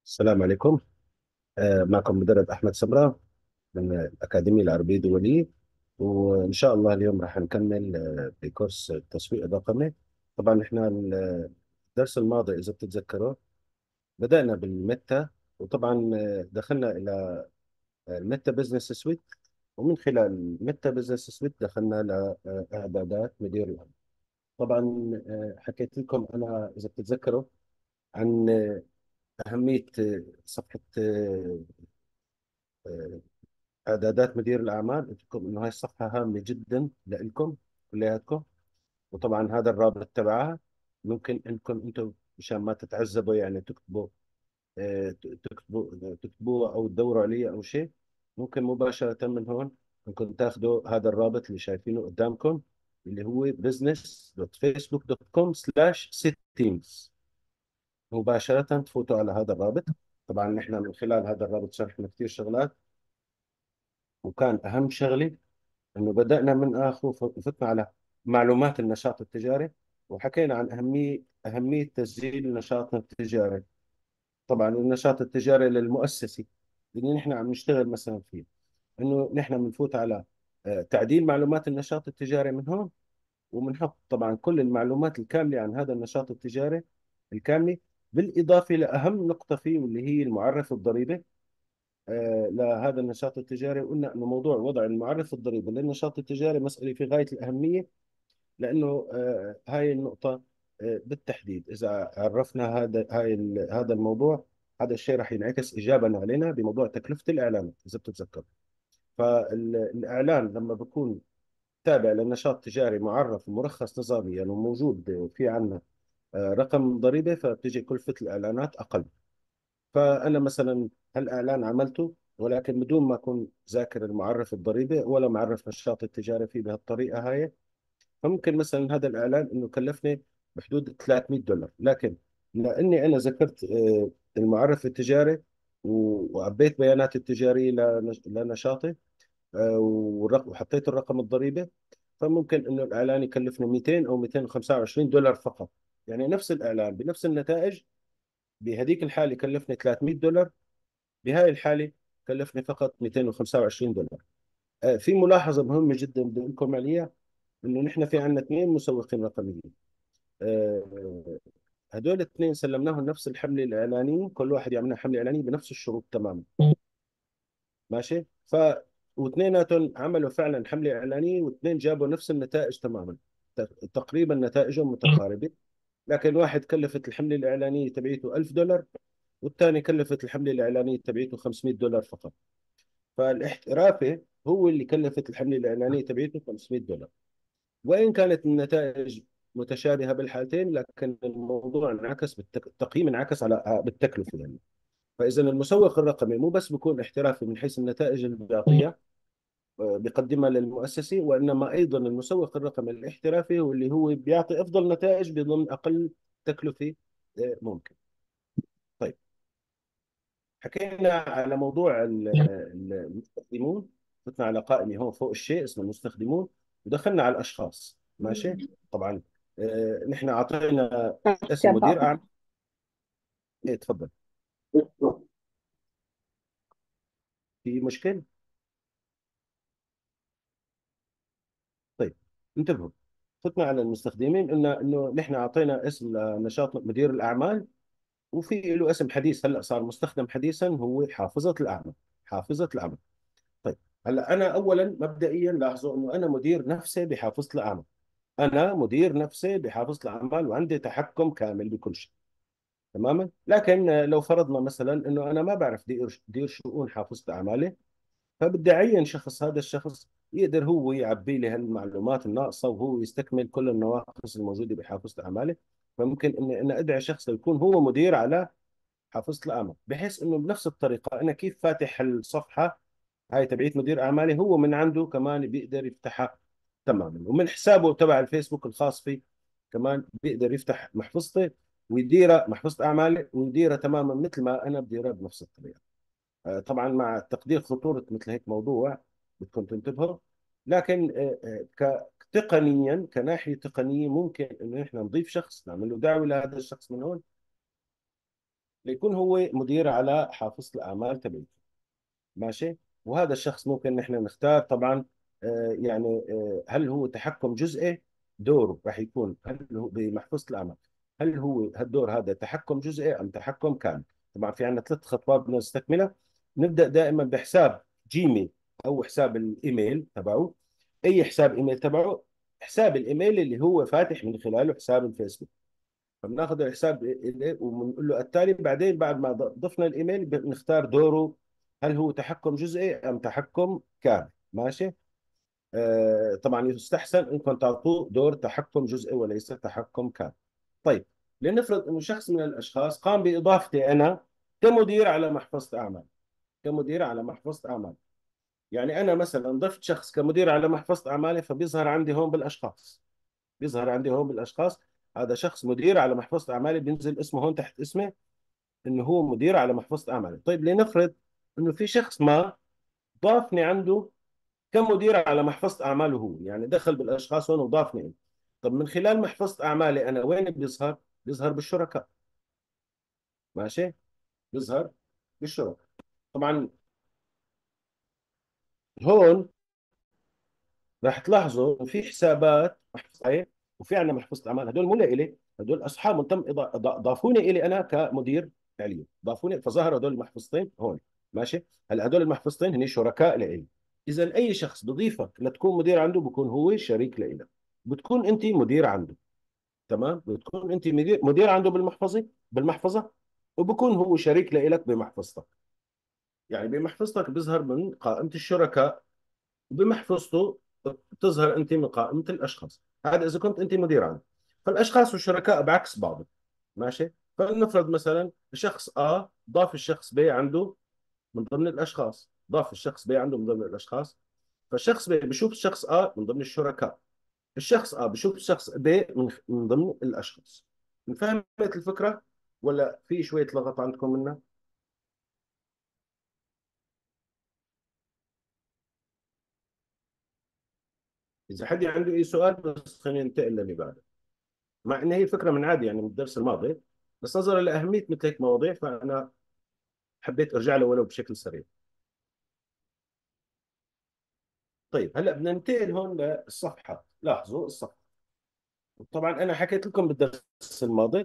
السلام عليكم. معكم مدرب أحمد سمرة من الأكاديمية العربية الدولية. وإن شاء الله اليوم راح نكمل بكورس التسويق الرقمي. طبعا إحنا الدرس الماضي إذا بتتذكروا بدأنا بالميتا، وطبعا دخلنا إلى الميتا بزنس سويت، ومن خلال الميتا بزنس سويت دخلنا لإعدادات مدير العام. طبعا حكيت لكم أنا إذا بتتذكروا عن أهمية صفحة اعدادات مدير الاعمال. قلت لكم انه هاي الصفحه هامه جدا لكم كلياتكم، وطبعا هذا الرابط تبعها ممكن انكم انتم مشان ما تتعذبوا يعني تكتبوا تكتبوه او تدوروا عليه او شيء. ممكن مباشره من هون ممكن تاخذوا هذا الرابط اللي شايفينه قدامكم، اللي هو business.facebook.com/settings. مباشره تفوتوا على هذا الرابط. طبعا نحن من خلال هذا الرابط شرحنا كثير شغلات، وكان اهم شغله انه بدأنا من اخر وفتنا على معلومات النشاط التجاري، وحكينا عن أهمية تسجيل النشاط التجاري. طبعا النشاط التجاري للمؤسسي اللي نحن عم نشتغل مثلا فيه، انه نحن بنفوت على تعديل معلومات النشاط التجاري من هون، وبنحط طبعا كل المعلومات الكاملة عن هذا النشاط التجاري الكاملة، بالإضافة لأهم نقطة فيه واللي هي المعرف الضريبي لهذا النشاط التجاري. وقلنا انه موضوع وضع المعرف الضريبي للنشاط التجاري مسألة في غاية الأهمية، لانه هاي النقطة بالتحديد اذا عرفنا هذا الموضوع، هذا الشيء راح ينعكس ايجابا علينا بموضوع تكلفة الاعلانات اذا بتتذكر. فالاعلان لما بكون تابع لنشاط تجاري معرف ومرخص نظاميا يعني وموجود في عندنا رقم ضريبة، فبتجي كلفة الاعلانات اقل. فأنا مثلا هالإعلان عملته ولكن بدون ما أكون ذاكر المعرف الضريبي ولا معرف النشاط التجاري فيه بهالطريقة هاي، فممكن مثلا هذا الإعلان إنه كلفني بحدود 300 دولار، لكن لأني أنا ذكرت المعرف التجاري وعبيت بياناتي التجارية لنشاطي وحطيت الرقم الضريبي، فممكن إنه الإعلان يكلفني 200 أو 225 دولار فقط. يعني نفس الإعلان بنفس النتائج بهذيك الحالة كلفني 300 دولار، بهاي الحالة كلفني فقط 225 دولار. في ملاحظة مهمة جدا بدي أقول لكم عليها، إنه نحن في عندنا اثنين مسوقين رقميين. آه، هدول الاثنين سلمناهم نفس الحملة الإعلانية، كل واحد يعملنا حملة إعلانية بنفس الشروط تماما. ماشي. واثنيناتهم عملوا فعلا حملة إعلانية، واثنين جابوا نفس النتائج تماما، تقريبا نتائجهم متقاربة. لكن واحد كلفت الحملة الإعلانية تبعيته 1000 دولار، والثاني كلفت الحملة الإعلانية تبعيته 500 دولار فقط. فالاحترافي هو اللي كلفت الحملة الإعلانية تبعته 500 دولار. وإن كانت النتائج متشابهة بالحالتين، لكن الموضوع انعكس التقييم انعكس على بالتكلفة يعني. فإذا المسوق الرقمي مو بس بيكون احترافي من حيث النتائج اللي بيعطيها بيقدمها للمؤسسة، وإنما أيضا المسوق الرقمي الاحترافي هو اللي هو بيعطي أفضل نتائج بضمن أقل تكلفة ممكن. طيب، حكينا على موضوع المستخدمون، فتنا على قائمة هون فوق الشيء اسمه المستخدمون، ودخلنا على الأشخاص. ماشي. طبعا نحن أعطينا اسم مدير أعمال. إيه تفضل. في مشكل؟ طيب، انتبهوا. فتنا على المستخدمين، قلنا إنه نحن أعطينا اسم نشاط مدير الأعمال، وفي له اسم حديث هلأ صار مستخدم حديثا، هو حافظة الأعمال. حافظة الأعمال. طيب، هلا أنا أولا مبدئيا لاحظوا إنه أنا مدير نفسي بحافظة الأعمال. أنا مدير نفسي بحافظ الأعمال وعندي تحكم كامل بكل شيء تماما. لكن لو فرضنا مثلا أنه أنا ما بعرف دير شؤون حافظة أعمالي، فبدي أعين شخص، هذا الشخص يقدر هو يعبي لي هالمعلومات الناقصة وهو يستكمل كل النواقص الموجودة بحافظة أعمالي. فممكن إني أنا أدعي شخص يكون هو مدير على حافظة الأعمال، بحيث إنه بنفس الطريقة أنا كيف فاتح الصفحة هاي تبعيت مدير اعمالي، هو من عنده كمان بيقدر يفتحها تماما، ومن حسابه تبع الفيسبوك الخاص فيه كمان بيقدر يفتح محفظتي ويديرها محفظة اعمالي ويديرها تماما مثل ما انا بديرها بنفس الطريقة. طبعا مع تقدير خطورة مثل هيك موضوع بدكم تنتبهوا. لكن تقنيا كناحية تقنية ممكن انه نحن نضيف شخص، نعمل له دعوة لهذا الشخص من هون. ليكون هو مدير على حافظة الأعمال تبعه. ماشي. وهذا الشخص ممكن نحن نختار طبعا، يعني هل هو تحكم جزئي؟ دوره راح يكون هل هو بمحفظة الأعمال، هل هو الدور هذا تحكم جزئي أم تحكم كامل؟ طبعا في عندنا ثلاث خطوات بدنا نستكملها. نبدأ دائما بحساب جيميل أو حساب الإيميل تبعه. أي حساب إيميل تبعه، حساب الإيميل اللي هو فاتح من خلاله حساب الفيسبوك. فبناخذ الحساب وبنقول له التالي. بعدين بعد ما ضفنا الايميل بنختار دوره، هل هو تحكم جزئي ام تحكم كامل. ماشي. طبعا يستحسن انكم تعطوه دور تحكم جزئي وليس تحكم كامل. طيب، لنفرض انه شخص من الاشخاص قام باضافتي انا كمدير على محفظه اعمال. كمدير على محفظه اعمال، يعني انا مثلا ضفت شخص كمدير على محفظه اعمالي، فبيظهر عندي هون بالاشخاص. بيظهر عندي هون بالاشخاص هذا شخص مدير على محفظه اعمالي، بينزل اسمه هون تحت اسمه انه هو مدير على محفظه اعمالي. طيب لنفرض انه في شخص ما ضافني عنده كمدير على محفظه اعماله هو، يعني دخل بالاشخاص هون وضافني انت. طب من خلال محفظه اعمالي انا وين بيظهر؟ بيظهر بالشركاء. ماشي. بيظهر بالشركاء. طبعا هون راح تلاحظوا إنه في حسابات محفظه، وفي عندنا محفظه اعمال. هدول مو لإلي، هدول اصحاب تم ضافوني الي انا كمدير فعليا، ضافوني فظهروا هدول المحفظتين هون. ماشي. هلا هدول المحفظتين هن شركاء لإلي. اذا اي شخص بضيفك لتكون مدير عنده بكون هو شريك لإلك. بتكون انت مدير عنده. تمام. بتكون انت مدير عنده بالمحفظه، وبكون هو شريك لإلك بمحفظتك. يعني بمحفظتك بيظهر من قائمه الشركاء، بمحفظته بتظهر انت من قائمه الاشخاص. هذا اذا كنت انت مدير عام. فالاشخاص والشركاء بعكس بعض. ماشي. فلنفرض مثلا شخص ضاف الشخص ب عنده من ضمن الاشخاص، ضاف الشخص ب عنده من ضمن الاشخاص. فالشخص ب بشوف الشخص من ضمن الشركاء، الشخص بشوف الشخص ب من ضمن الاشخاص. فهمت الفكره ولا في شويه لغط عندكم منها؟ اذا حد عنده اي سؤال بس خلينا ننتقل للي بعده. مع ان هي فكره من عادي يعني من الدرس الماضي، بس نظرا لاهميه مثل هيك مواضيع فانا حبيت ارجع له ولو بشكل سريع. طيب هلا بدنا ننتقل هون للصفحه. لاحظوا الصفحه. طبعا انا حكيت لكم بالدرس الماضي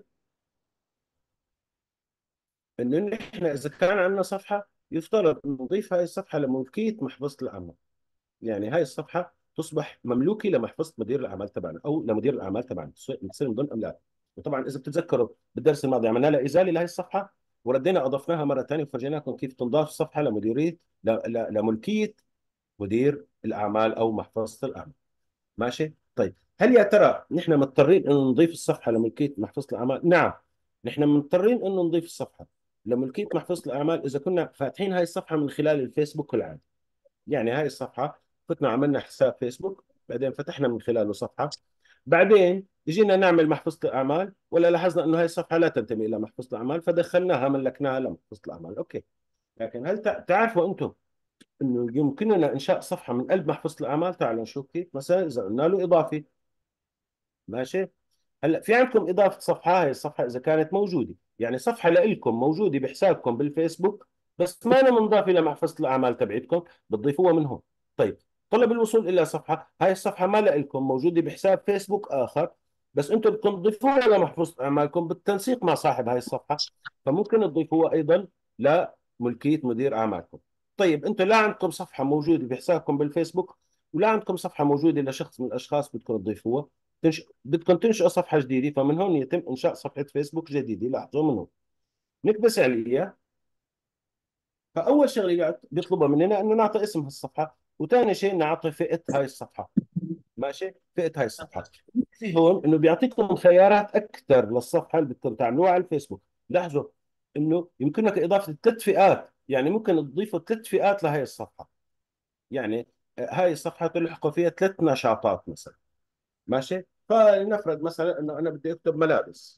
انه نحن اذا كان عندنا صفحه يفترض أن نضيف هاي الصفحه لملكيه محفظه الاعمال. يعني هاي الصفحه تصبح مملوكه لمحفظه مدير الاعمال تبعنا او لمدير الاعمال تبعنا، تصير من ضمن املاك. وطبعا اذا بتتذكروا بالدرس الماضي عملنا لها ازاله لهي الصفحه، وردينا اضفناها مره ثانيه وفرجيناكم كيف تنضاف الصفحه لمديريه لملكيه مدير الاعمال او محفظه الاعمال. ماشي. طيب هل يا ترى نحن مضطرين انه نضيف الصفحه لملكيه محفظه الاعمال؟ نعم، نحن مضطرين انه نضيف الصفحه لملكيه محفظه الاعمال اذا كنا فاتحين هاي الصفحه من خلال الفيسبوك العادي. يعني هاي الصفحه فتنا عملنا حساب فيسبوك، بعدين فتحنا من خلاله صفحه، بعدين جينا نعمل محفظه الاعمال ولا لاحظنا انه هاي الصفحه لا تنتمي الى محفظه الاعمال فدخلناها ملكناها لمحفظه الاعمال. اوكي. لكن هل تعرفوا انتم انه يمكننا انشاء صفحه من قلب محفظه الاعمال؟ تعالوا نشوف كيف. مثلا اذا قلنا له اضافي. ماشي. هلا في عندكم اضافه صفحه. هاي الصفحه اذا كانت موجوده، يعني صفحه لكم موجوده بحسابكم بالفيسبوك بس ما أنا منضافه لمحفظه الاعمال تبعتكم، بتضيفوها من هون. طيب طلب الوصول الى صفحه، هاي الصفحه ما لكم موجوده بحساب فيسبوك اخر، بس انتم بدكم تضيفوها لمحفظه اعمالكم بالتنسيق مع صاحب هاي الصفحه، فممكن تضيفوها ايضا لملكيه مدير اعمالكم. طيب انتم لا عندكم صفحه موجوده بحسابكم بالفيسبوك ولا عندكم صفحه موجوده لشخص من الاشخاص بدكم تضيفوها، بدكم تنشئوا صفحة جديدة، فمن هون يتم إنشاء صفحة فيسبوك جديدة. لاحظوا من هون نكبس عليها. فأول شغلة بيطلبها مننا إنه نعطي اسم هالصفحة، وثاني شيء نعطي فئة هاي الصفحة. ماشي. فئة هاي الصفحة. في هون إنه بيعطيكم خيارات أكثر للصفحة اللي بدكم تعملوها على الفيسبوك. لاحظوا إنه يمكنك إضافة 3 فئات، يعني ممكن تضيفوا 3 فئات لهي الصفحة. يعني هاي الصفحة تلحقوا فيها 3 نشاطات مثلا. ماشي. فلنفرض مثلا إنه أنا بدي أكتب ملابس.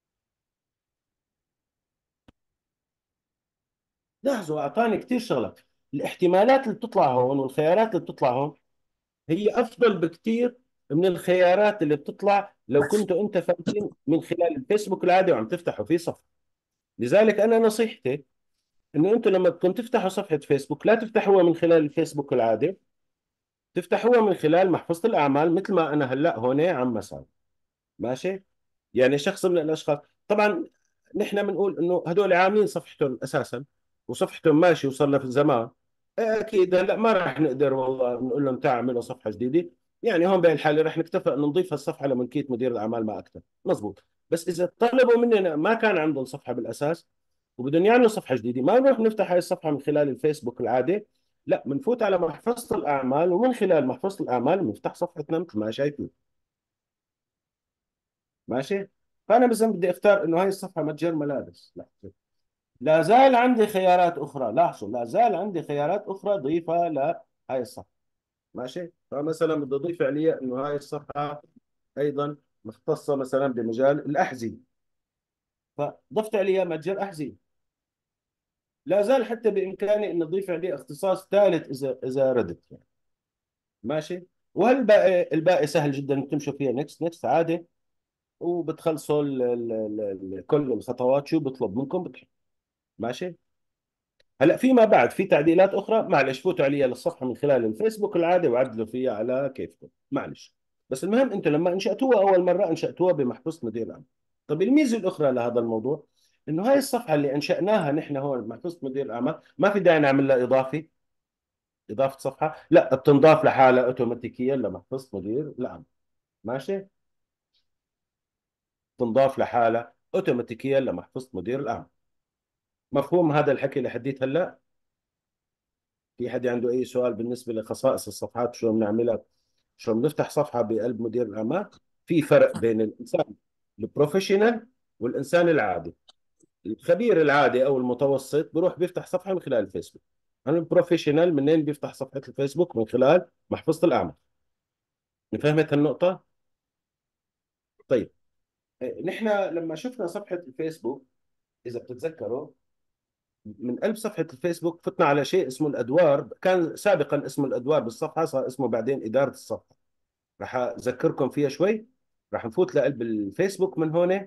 لاحظوا اعطاني كثير شغلات. الاحتمالات اللي بتطلع هون والخيارات اللي بتطلع هون هي افضل بكثير من الخيارات اللي بتطلع لو كنتوا انت فاتحين من خلال الفيسبوك العادي وعم تفتحوا فيه صفحه. لذلك انا نصيحتي انه انتم لما بدكم تفتحوا صفحه فيسبوك لا تفتحوها من خلال الفيسبوك العادي، تفتحوها من خلال محفظه الاعمال مثل ما انا هلا هون عم مساوي. ماشي؟ يعني شخص من الاشخاص، طبعا نحن بنقول انه هدول عاملين صفحتهم اساسا وصفحتهم ماشي وصار لها في زمان، اكيد هلا ما راح نقدر والله نقول لهم تعالوا اعملوا صفحه جديده. يعني هون بين الحاله رح نكتفى انه نضيف الصفحه لملكيه مدير الاعمال ما اكثر، مزبوط. بس اذا طلبوا مننا ما كان عندهم صفحه بالاساس وبدهم يعملوا صفحه جديده، ما نروح نفتح هاي الصفحه من خلال الفيسبوك العادي، لا بنفوت على محفظه الاعمال ومن خلال محفظه الاعمال بنفتح صفحتنا مثل ما شايفين. ماشي؟ فانا مثلا بدي اختار انه هاي الصفحه متجر ملابس، لا، لا زال عندي خيارات اخرى، لاحظوا لا زال عندي خيارات اخرى ضيفها لهاي الصفحه. ماشي؟ فمثلا بدي اضيف عليها انه هاي الصفحه ايضا مختصه مثلا بمجال الاحذيه، فضفت عليها متجر احذيه. لا زال حتى بامكاني ان اضيف عليه اختصاص ثالث اذا ردت يعني. ماشي؟ الباقي سهل جدا، تمشوا فيها نكست نكست عادي، وبتخلصوا كل الخطوات شو بطلب منكم بتحط. ماشي؟ هلا فيما بعد في تعديلات اخرى، معلش فوتوا عليها للصفحه من خلال الفيسبوك العادي وعدلوا فيها على كيفكم، معلش. بس المهم انتم لما انشاتوها اول مره انشاتوها بمحفظه مدير العام. طب الميزه الاخرى لهذا الموضوع انه هاي الصفحه اللي انشاناها نحن هون بمحفظه مدير الاعمال ما في داعي نعمل لها اضافه صفحه، لا بتنضاف لحالها اوتوماتيكيا لمحفظه مدير الاعمال. ماشي؟ تنضاف لحالها اوتوماتيكيا لمحفظه مدير الاعمال. مفهوم هذا الحكي لحديت هلا؟ في حد عنده اي سؤال بالنسبه لخصائص الصفحات شو بنعملها؟ شو بنفتح صفحه بقلب مدير الاعمال؟ في فرق بين الانسان البروفيشنال والانسان العادي. الخبير العادي او المتوسط بيروح بيفتح صفحه من خلال الفيسبوك. انا البروفيشنال منين بيفتح صفحه الفيسبوك؟ من خلال محفظه الاعمال. فهمت النقطه؟ طيب، نحن لما شفنا صفحه الفيسبوك، اذا بتتذكروا، من قلب صفحه الفيسبوك فتنا على شيء اسمه الادوار، كان سابقا اسمه الادوار بالصفحه، صار اسمه بعدين اداره الصفحه. راح اذكركم فيها شوي. راح نفوت لقلب الفيسبوك من هون.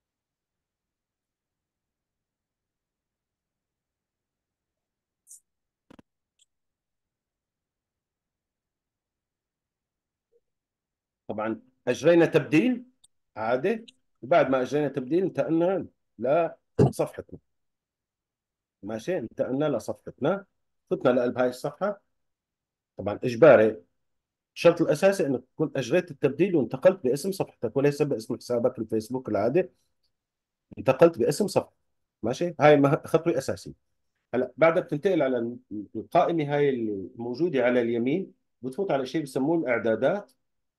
طبعا اجرينا تبديل عادي، وبعد ما اجرينا تبديل انتقلنا لصفحتنا. ماشي؟ انتقلنا لصفحتنا، فتنا لقلب هاي الصفحه. طبعا اجباري، الشرط الاساسي انك تكون اجريت التبديل وانتقلت باسم صفحتك وليس باسم حسابك الفيسبوك العادي، انتقلت باسم صفحه. ماشي؟ هاي خطوه اساسيه. هلا بعدها بتنتقل على القائمه هاي الموجوده على اليمين، بتفوت على شيء بسموه الاعدادات.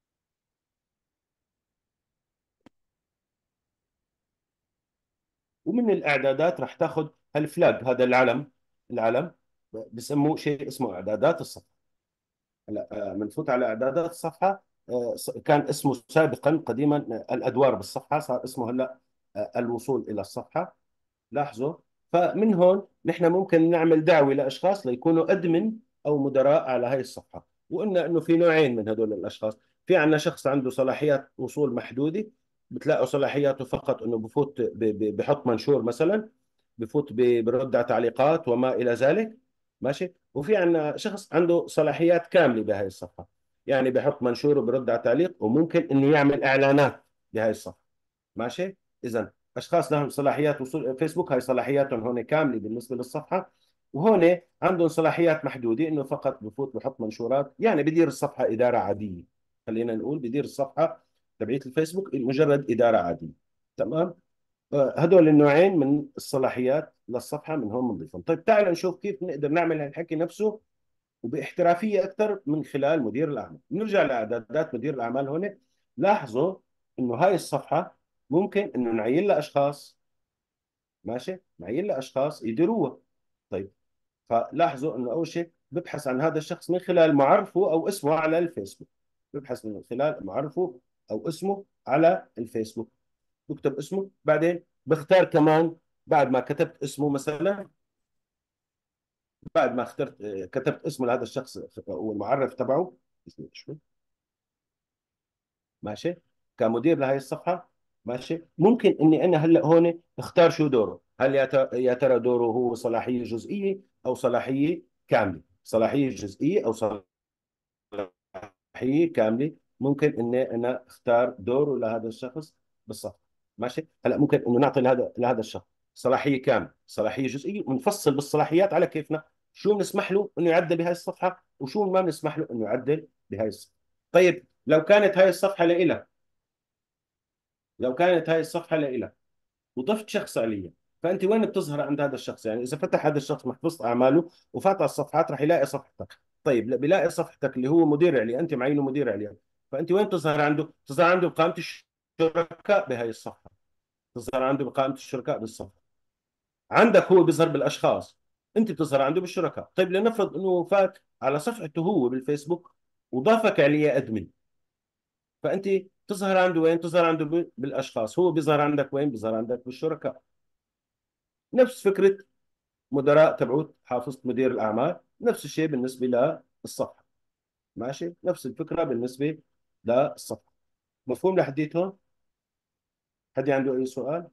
ومن الاعدادات راح تاخذ هالفلاج، هذا العلم بسموه شيء اسمه اعدادات الصفحه. هلا بنفوت على اعدادات الصفحه. كان اسمه سابقا قديما الادوار بالصفحه، صار اسمه هلا الوصول الى الصفحه. لاحظوا. فمن هون نحن ممكن نعمل دعوة لأشخاص ليكونوا أدمن أو مدراء على هاي الصفحة. وقلنا إنه في نوعين من هدول الأشخاص. في عندنا شخص عنده صلاحيات وصول محدودة، بتلاقوا صلاحياته فقط إنه بفوت بحط منشور مثلا، بفوت برد على تعليقات وما إلى ذلك. ماشي؟ وفي عندنا شخص عنده صلاحيات كاملة بهاي الصفحة، يعني بحط منشور وبرد على تعليق وممكن إنه يعمل إعلانات بهاي الصفحة. ماشي؟ إذا اشخاص لهم صلاحيات وصول فيسبوك، هاي صلاحياتهم هون كامله بالنسبه للصفحه، وهون عندهم صلاحيات محدوده انه فقط بفوت بحط منشورات، يعني بدير الصفحه اداره عاديه. خلينا نقول بدير الصفحه تبعيت الفيسبوك مجرد اداره عاديه. تمام؟ هدول النوعين من الصلاحيات للصفحه من هون بنضيفهم. طيب تعال نشوف كيف نقدر نعمل هالحكي نفسه وباحترافيه اكثر من خلال مدير الاعمال. نرجع لاعدادات مدير الاعمال هون. لاحظوا انه هاي الصفحه ممكن انه نعين لها اشخاص. ماشي؟ معين لاشخاص يديروها. طيب، فلاحظوا انه اول شيء ببحث عن هذا الشخص من خلال معرفه او اسمه على الفيسبوك. ببحث من خلال معرفه او اسمه على الفيسبوك، بكتب اسمه، بعدين بختار كمان بعد ما كتبت اسمه مثلا، بعد ما اخترت كتبت اسمه لهذا الشخص والمعرف تبعه اسمه شو. ماشي؟ كمدير لهي الصفحه. ماشي؟ ممكن اني انا هلا هون اختار شو دوره. هل يا ترى دوره هو صلاحية جزئية أو صلاحية كاملة؟ صلاحية جزئية أو صلاحية كاملة. ممكن إني أنا أختار دوره لهذا الشخص بالصف. ماشي. هلا ممكن إنه نعطي لهذا الشخص صلاحية كاملة، صلاحية جزئية، ونفصل بالصلاحيات على كيفنا، شو بنسمح له إنه يعدل بهاي الصفحة وشو ما بنسمح له إنه يعدل بهاي الصفحة. طيب لو كانت هاي الصفحة لإلك، لو كانت هاي الصفحة لإلك وضفت شخص عليا، فانت وين بتظهر عند هذا الشخص؟ يعني اذا فتح هذا الشخص محفظه اعماله وفات على الصفحات راح يلاقي صفحتك. طيب لا، بيلاقي صفحتك اللي هو مدير عليا، انت معينه مدير عليا، فانت وين بتظهر عنده؟ بتظهر عنده بقائمه الشركاء بهي الصفحه، بتظهر عنده بقائمه الشركاء بالصفحه. عندك هو بيظهر بالاشخاص، انت بتظهر عنده بالشركاء. طيب لنفرض انه فات على صفحته هو بالفيسبوك وضافك عليه ادمن، فانت تظهر عنده وين؟ تظهر عنده بالاشخاص، هو بيظهر عندك وين؟ بيظهر عندك بالشركاء. نفس فكره مدراء تبعوت حافظة مدير الأعمال، نفس الشيء بالنسبة للصفحة. ماشي، نفس الفكرة بالنسبة للصفحة. مفهوم لحديت هون؟ حد عنده أي سؤال؟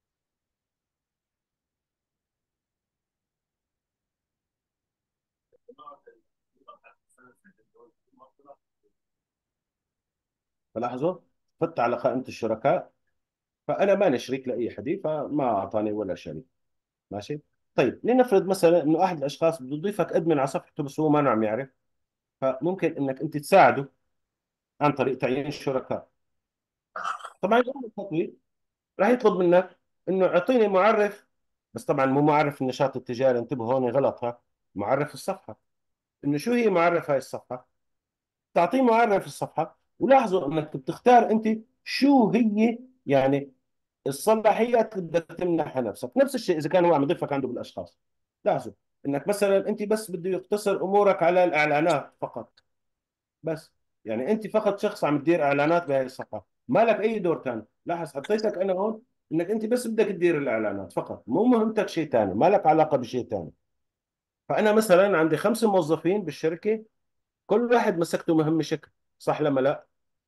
فلاحظوا، فت على قائمة الشركاء، فأنا ماني شريك لأي حد، فما أعطاني ولا شريك. ماشي. طيب لنفرض مثلا إنه أحد الأشخاص بده يضيفك أدمن على صفحته بس هو ما عم يعرف، فممكن إنك أنت تساعده عن طريق تعيين الشركاء. طبعا أول التطوير راح يطلب منك انه اعطيني معرف، بس طبعا مو معرف النشاط التجاري، انتبهوا هون غلط، ها، معرف الصفحه. انه شو هي معرف هاي الصفحه؟ تعطيه معرف الصفحه، ولاحظوا انك بتختار انت شو هي يعني الصلاحيات اللي بدك تمنحها نفسك. نفس الشيء اذا كان هو عم يضيفك عنده بالاشخاص، لاحظوا انك مثلا انت بس بده يقتصر امورك على الاعلانات فقط، بس. يعني انت فقط شخص عم تدير اعلانات بهذه الصفحه، ما لك اي دور ثاني. لاحظ حطيتك انا هون انك انت بس بدك تدير الاعلانات فقط، مو مهمتك شيء ثاني، ما لك علاقه بشيء ثاني. فانا مثلا عندي 5 موظفين بالشركه، كل واحد مسكته مهمه شكل، صح لما لا؟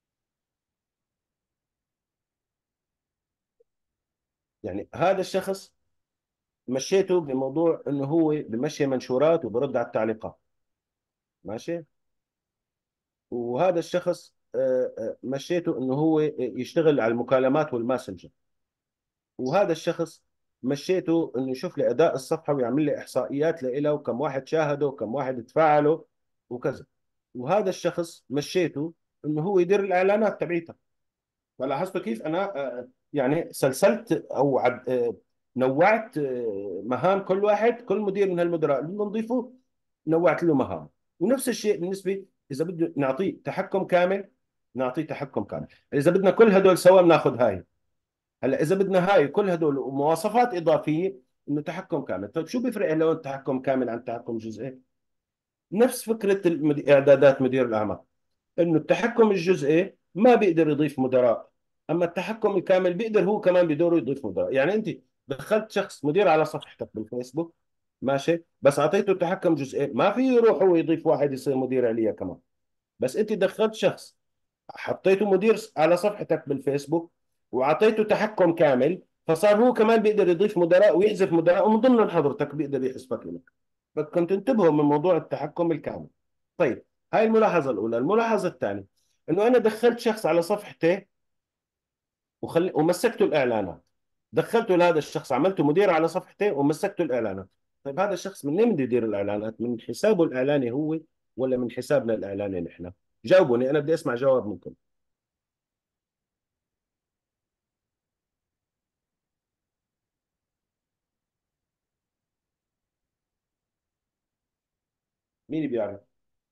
يعني هذا الشخص مشيته بموضوع انه هو بمشي منشورات وبرد على التعليقات. ماشي. وهذا الشخص مشيته انه هو يشتغل على المكالمات والماسنجر. وهذا الشخص مشيته انه يشوف لي اداء الصفحه ويعمل لي احصائيات لإله وكم واحد شاهده وكم واحد تفاعلوا وكذا. وهذا الشخص مشيته انه هو يدير الاعلانات تبعيتها. فلاحظتوا كيف انا يعني سلسلت او نوعت مهام كل واحد، كل مدير من هالمدراء اللي بنضيفه نوعت له مهام. ونفس الشيء بالنسبه اذا بده نعطيه تحكم كامل، نعطيه تحكم كامل. اذا بدنا كل هدول سوا بناخذ هاي. هلا اذا بدنا هاي كل هدول مواصفات اضافيه انه تحكم كامل. طيب شو بيفرق لو التحكم كامل عن تحكم جزئي؟ نفس فكره اعدادات مدير الاعمال، انه التحكم الجزئي ما بيقدر يضيف مدراء، اما التحكم الكامل بيقدر هو كمان بدوره يضيف مدراء. يعني انت دخلت شخص مدير على صفحتك بالفيسبوك، ماشي، بس اعطيته تحكم جزئي، ما في يروح هو يضيف واحد يصير مدير عليا كمان. بس انت دخلت شخص حطيته مدير على صفحتك بالفيسبوك واعطيته تحكم كامل، فصار هو كمان بيقدر يضيف مدراء ويحذف مدراء ومن ضمنهم حضرتك بيقدر يحسبك لك. بدكم تنتبهوا من موضوع التحكم الكامل. طيب، هاي الملاحظة الأولى. الملاحظة الثانية إنه أنا دخلت شخص على صفحتي ومسكته الإعلانات. دخلته لهذا الشخص، عملته مدير على صفحتي ومسكته الإعلانات. طيب هذا الشخص من وين بده يدير الإعلانات؟ من حسابه الإعلاني هو ولا من حسابنا الإعلاني نحن؟ جاوبوني، أنا بدي أسمع جواب منكم. مين بيعرف؟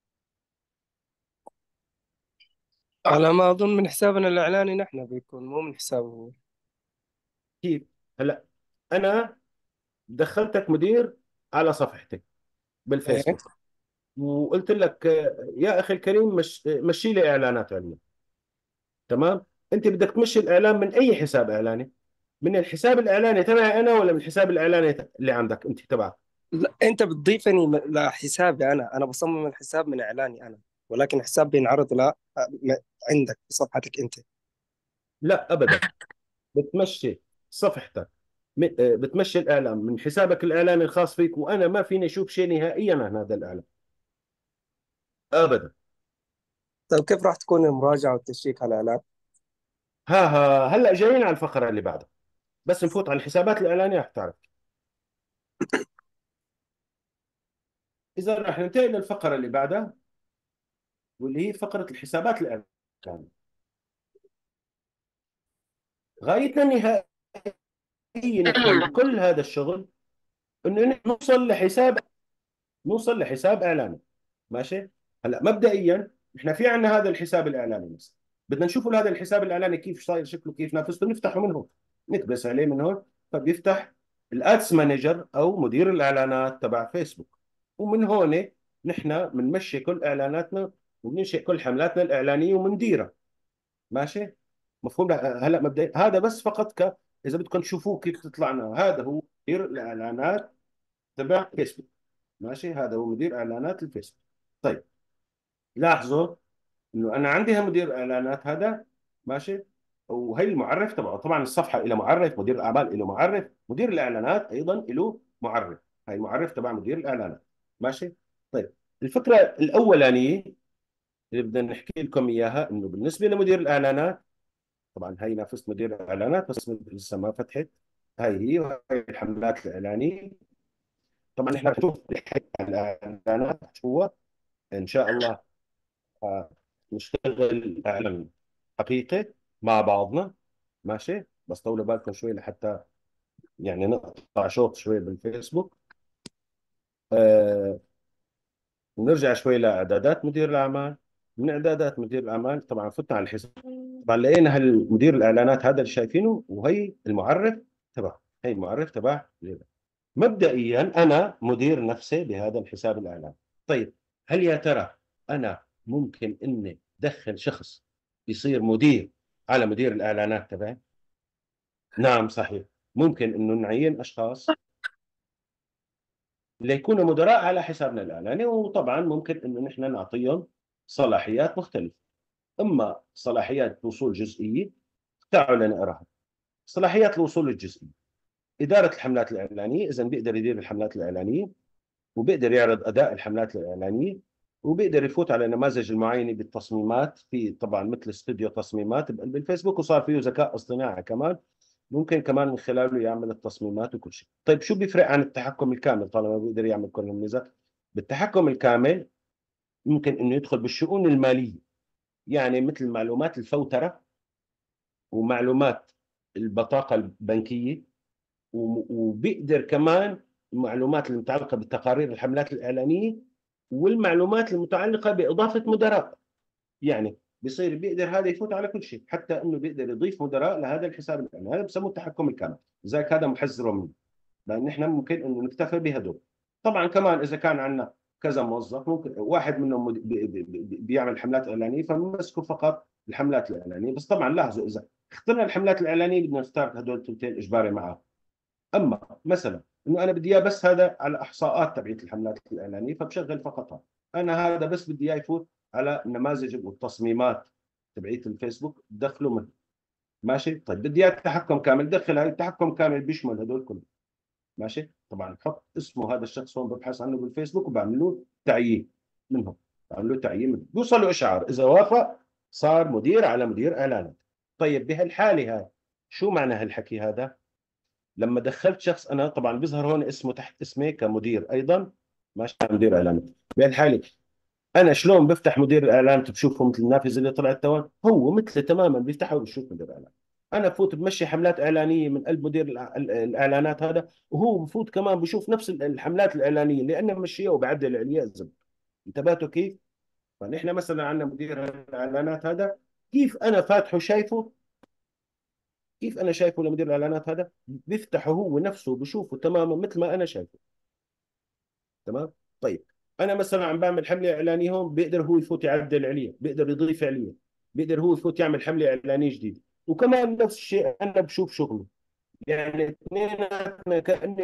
على ما أظن من حسابنا الإعلاني نحن بيكون، مو من حسابه هو. كيف؟ هلا أنا دخلتك مدير على صفحتي إيه. بالفيسبوك وقلت لك يا أخي الكريم مشي لي إعلانات عليا. تمام. انت بدك تمشي الاعلان من اي حساب اعلاني؟ من الحساب الاعلاني تبعي انا ولا من الحساب الاعلاني اللي عندك انت تبعك؟ لا، أنت بتضيفني لحسابي أنا بصمم الحساب من إعلاني أنا، ولكن حساب بينعرض عندك في صفحتك أنت. لا ابدا، بتمشي صفحتك بتمشي الاعلان من حسابك الاعلاني الخاص فيك، وانا ما فيني اشوف شيء نهائيا عن هذا الاعلان ابدا. طيب كيف راح تكون المراجعة والتشيك على الإعلان؟ هلا جايين على الفقره اللي بعدها، بس نفوت على الحسابات الاعلانيه رح تعرف. اذا رح ننتقل للفقره اللي بعدها، واللي هي فقره الحسابات الاعلانيه. غايتنا النهائيه نحن من كل هذا الشغل انه نحن نوصل لحساب اعلاني. ماشي. هلا مبدئيا احنا في عندنا هذا الحساب الاعلاني مثلا، بدنا نشوف هذا الحساب الاعلاني كيف صاير شكله، كيف نافسته، نفتحه من هون، نكبس عليه من هون، فبيفتح الادس مانجر او مدير الاعلانات تبع فيسبوك. ومن هون نحن بنمشي كل اعلاناتنا، وبننشئ كل حملاتنا الاعلانيه وبنديرها. ماشي. مفهوم؟ هلا مبدئيا هذا بس فقط اذا بدكم تشوفوه كيف تطلع لنا، هذا هو مدير الاعلانات تبع فيسبوك. ماشي. هذا هو مدير اعلانات الفيسبوك. طيب لاحظوا انه انا عندي مدير اعلانات هذا. ماشي. وهي المعرف تبعه، طبعا الصفحه له معرف، مدير الاعمال له معرف، مدير الاعلانات ايضا له معرف. هي المعرف تبع مدير الاعلانات. ماشي. طيب الفكره الاولانيه اللي بدنا نحكي لكم اياها، انه بالنسبه لمدير الاعلانات، طبعا هي نافذه مدير الاعلانات بس لسه ما فتحت. هي وهي الحملات الاعلانيه. طبعا احنا بنشوف الاعلانات هو ان شاء الله نشتغل اعلان حقيقي مع بعضنا. ماشي. بس طولوا بالكم شوي لحتى يعني نقطع شوط شوي بالفيسبوك. آه ونرجع شوي لاعدادات مدير الاعمال. من اعدادات مدير الاعمال طبعا فتنا على الحساب، طبعا لقينا هالمدير الاعلانات هذا اللي شايفينه، وهي المعرف تبع، هي المعرف تبع مبدئيا انا مدير نفسي بهذا الحساب الاعلاني. طيب هل يا ترى انا ممكن اني ادخل شخص يصير مدير على مدير الاعلانات تبعي؟ نعم صحيح. ممكن انه نعين اشخاص ليكونوا مدراء على حسابنا الاعلاني، وطبعا ممكن انه نحن نعطيهم صلاحيات مختلفه. اما صلاحيات الوصول جزئيه، تعالوا لنقراها. صلاحيات الوصول الجزئيه: اداره الحملات الاعلانيه، اذا بيقدر يدير الحملات الاعلانيه، وبيقدر يعرض اداء الحملات الاعلانيه، وبيقدر يفوت على نماذج المعاينه بالتصميمات، في طبعا مثل استوديو تصميمات بقلب الفيسبوك، وصار فيه ذكاء اصطناعي كمان، ممكن كمان من خلاله يعمل التصميمات وكل شيء. طيب شو بيفرق عن التحكم الكامل طالما بيقدر يعمل كل الميزات؟ بالتحكم الكامل ممكن انه يدخل بالشؤون الماليه، يعني مثل معلومات الفوتره، ومعلومات البطاقه البنكيه، وبيقدر كمان المعلومات المتعلقه بتقارير الحملات الاعلانيه، والمعلومات المتعلقه باضافه مدراء. يعني بيصير بيقدر هذا يفوت على كل شيء، حتى انه بيقدر يضيف مدراء لهذا الحساب الاعلاني. هذا بسموه التحكم الكامل. لذلك هذا محذره منه، لان احنا ممكن انه نكتفي بهدول. طبعا كمان اذا كان عندنا كذا موظف، ممكن واحد منهم بيعمل حملات اعلانيه فبنمسكه فقط الحملات الاعلانيه. بس طبعا لاحظوا، اذا اخترنا الحملات الاعلانيه بدنا نختار هدول الثنتين اجباري معه. اما مثلا انه انا بدي اياه بس هذا على احصاءات تبعت الحملات الاعلانيه، فبشغل فقط هذا. انا هذا بس بدي اياه يفوت على النماذج والتصميمات تبعت الفيسبوك، دخله من. ماشي. طيب بدي اياه تحكم كامل، دخل هاي التحكم كامل بيشمل هدول كلهم. ماشي. طبعا بحط اسمه هذا الشخص هون، ببحث عنه بالفيسبوك وبعمل له تعيين منهم، بعمل له تعيين منهم، بيوصل له اشعار اذا وافق صار مدير على مدير اعلانات. طيب بهالحاله هاي شو معنى هالحكي هذا؟ لما دخلت شخص انا طبعا بيظهر هون اسمه تحت اسمي كمدير ايضا. ماشي. مدير اعلانات. بهالحاله انا شلون بفتح مدير الاعلانات بشوفه مثل النافذه اللي طلعت تو؟ هو مثله تماما، بيفتحه وبشوف مدير الاعلان. انا بفوت بمشي حملات اعلانيه من قلب مدير الاعلانات هذا، وهو بفوت كمان بشوف نفس الحملات الاعلانيه اللي انا ممشيها وبعدل عليها الزبط. انتبهتوا كيف؟ فنحن مثلا عندنا مدير الاعلانات هذا، كيف انا فاتحه شايفه، كيف انا شايفه لمدير الاعلانات هذا، بيفتحه هو نفسه بشوفه تماما مثل ما انا شايفه. تمام. طيب انا مثلا عم بعمل حمله اعلانيه هون، بيقدر هو يفوت يعدل عليها، بيقدر يضيف عليها، بيقدر هو يفوت يعمل حمله اعلانيه جديده، وكمان نفس الشيء انا بشوف شغله. يعني اثنيناتنا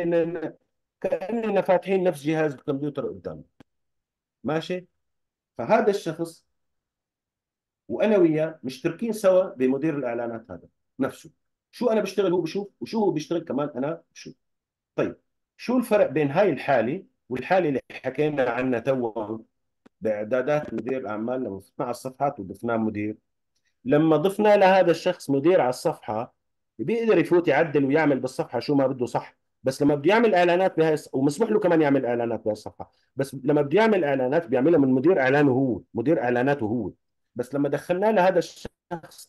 كاننا فاتحين نفس جهاز الكمبيوتر قدامنا. ماشي. فهذا الشخص وانا وياه مشتركين سوا بمدير الاعلانات هذا نفسه. شو انا بشتغل هو بشوف، وشو هو بيشتغل كمان انا بشوف. طيب، شو الفرق بين هاي الحاله والحاله اللي حكينا عنها تو باعدادات مدير الاعمال لما ضفنا على الصفحات وضفناه مدير؟ لما ضفنا لهذا الشخص مدير على الصفحه بيقدر يفوت يعدل ويعمل بالصفحه شو ما بده، صح؟ بس لما بده يعمل اعلانات بهاي ومسموح له كمان يعمل اعلانات بهاي الصفحه، بس لما بده يعمل اعلانات بيعملها من مدير اعلانه هو، مدير اعلاناته هو. بس لما دخلنا لهذا الشخص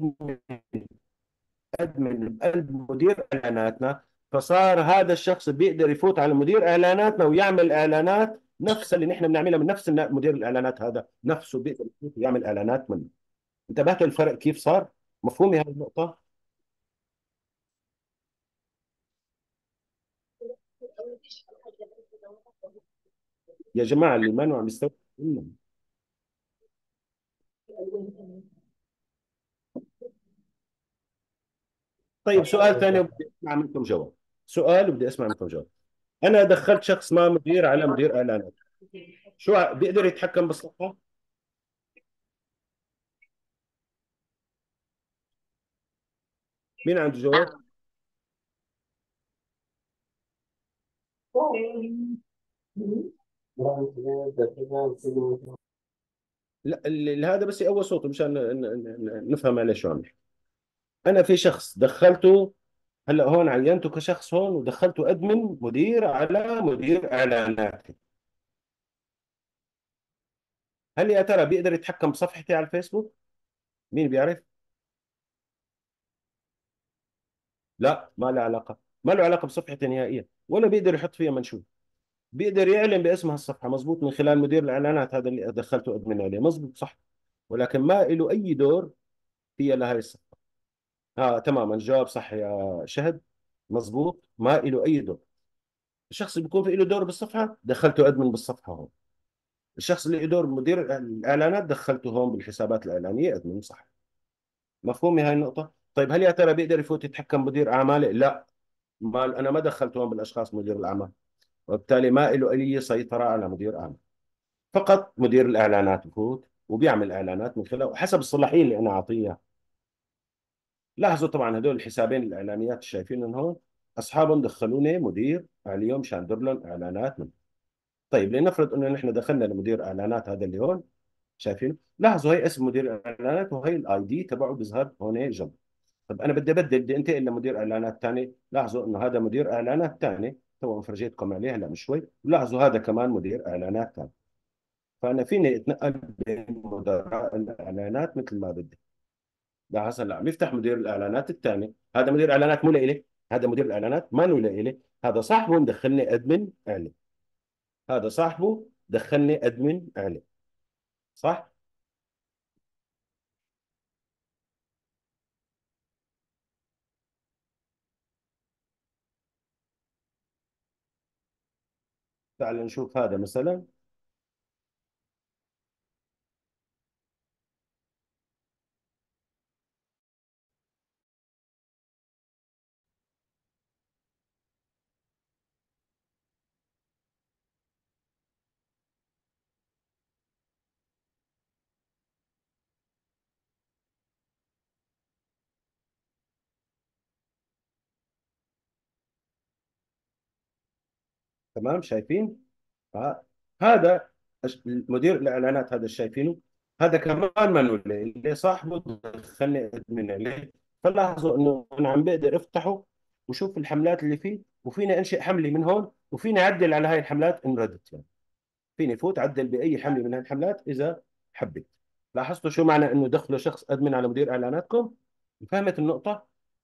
ادمن بقلب مدير اعلاناتنا، فصار هذا الشخص بيقدر يفوت على مدير اعلاناتنا ويعمل اعلانات نفس اللي نحن بنعملها من نفس مدير الاعلانات هذا نفسه بيقدر يفوت ويعمل اعلانات منه. انتبهتوا الفرق كيف صار؟ مفهومي هذه النقطة؟ يا جماعة اللي ما عم يستوعب منه. طيب سؤال ثاني وبدي اسمع منكم جواب. سؤال وبدي اسمع منكم جواب. انا دخلت شخص ما مدير على مدير اعلانات، شو بيقدر يتحكم بالصفحة؟ مين عنده جواب؟ لا هذا بس يقوى صوته مشان نفهم عليه شو عم يحكي. انا في شخص دخلته، هلا هون عينته كشخص هون ودخلته ادمن مدير على مدير اعلانات. هل يا ترى بيقدر يتحكم بصفحتي على الفيسبوك؟ مين بيعرف؟ لا، ما له علاقه، ما له علاقه بصفحتي نهائيا، ولا بيقدر يحط فيها منشور. بيقدر يعلن باسم هالصفحه مزبوط من خلال مدير الاعلانات هذا اللي دخلته ادمن عليه، مزبوط صح، ولكن ما له اي دور فيها لهي الصفحه. اه تماما، الجواب صح يا شهد، مزبوط، ما له اي دور. الشخص اللي بيكون في له دور بالصفحه دخلته ادمن بالصفحه هون. الشخص اللي له دور مدير الاعلانات دخلته هون بالحسابات الاعلانيه ادمن، صح. مفهومي هاي النقطه؟ طيب هل يا ترى بيقدر يفوت يتحكم مدير اعماله؟ لا، ما انا ما دخلته هون بالاشخاص مدير الاعمال، وبالتالي ما له اي سيطره على مدير اعمال. فقط مدير الاعلانات بفوت وبيعمل اعلانات من خلال حسب الصلاحيه اللي انا اعطيها. لاحظوا طبعا هدول الحسابين الاعلانيات اللي شايفينهم هون، اصحابهم دخلوني مدير عليهم مشان ندير لهم اعلانات من. طيب لنفرض انه نحن دخلنا لمدير اعلانات هذا اللي هون شايفينه، لاحظوا هي اسم مدير الاعلانات وهي الاي دي تبعه بيظهر هون جنب. طب انا بدي ابدل، بدي انتقل لمدير اعلانات ثاني، لاحظوا انه هذا مدير اعلانات ثاني تو فرجيتكم عليه هلا من شوي، لاحظوا هذا كمان مدير اعلانات ثاني. فانا فيني اتنقل بين مدراء الاعلانات مثل ما بدي. لاحظ هلا عم يفتح مدير الاعلانات الثاني، هذا مدير اعلانات مو لإلي، هذا مدير الاعلانات ما له لإلي، هذا صاحبه مدخلني ادمن اعلن، هذا صاحبه دخلني ادمن اعلن، صح. تعال نشوف هذا مثلا. تمام شايفين؟ هذا مدير الاعلانات هذا شايفينه، هذا كمان ما له اللي صاحبه دخلني ادمن عليه. فلاحظوا انه انا عم بقدر افتحه وشوف الحملات اللي فيه، وفيني انشئ حمله من هون، وفيني اعدل على هاي الحملات ان ردت يعني. فيني فوت عدل باي حمله من هاي الحملات اذا حبيت. لاحظتوا شو معنى انه دخلوا شخص ادمن على مدير اعلاناتكم؟ فهمت النقطه؟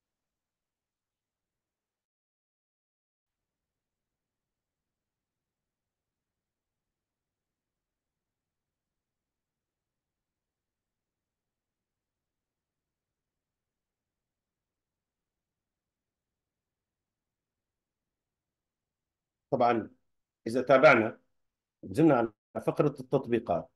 طبعا اذا تابعنا نزلنا على فقره التطبيقات.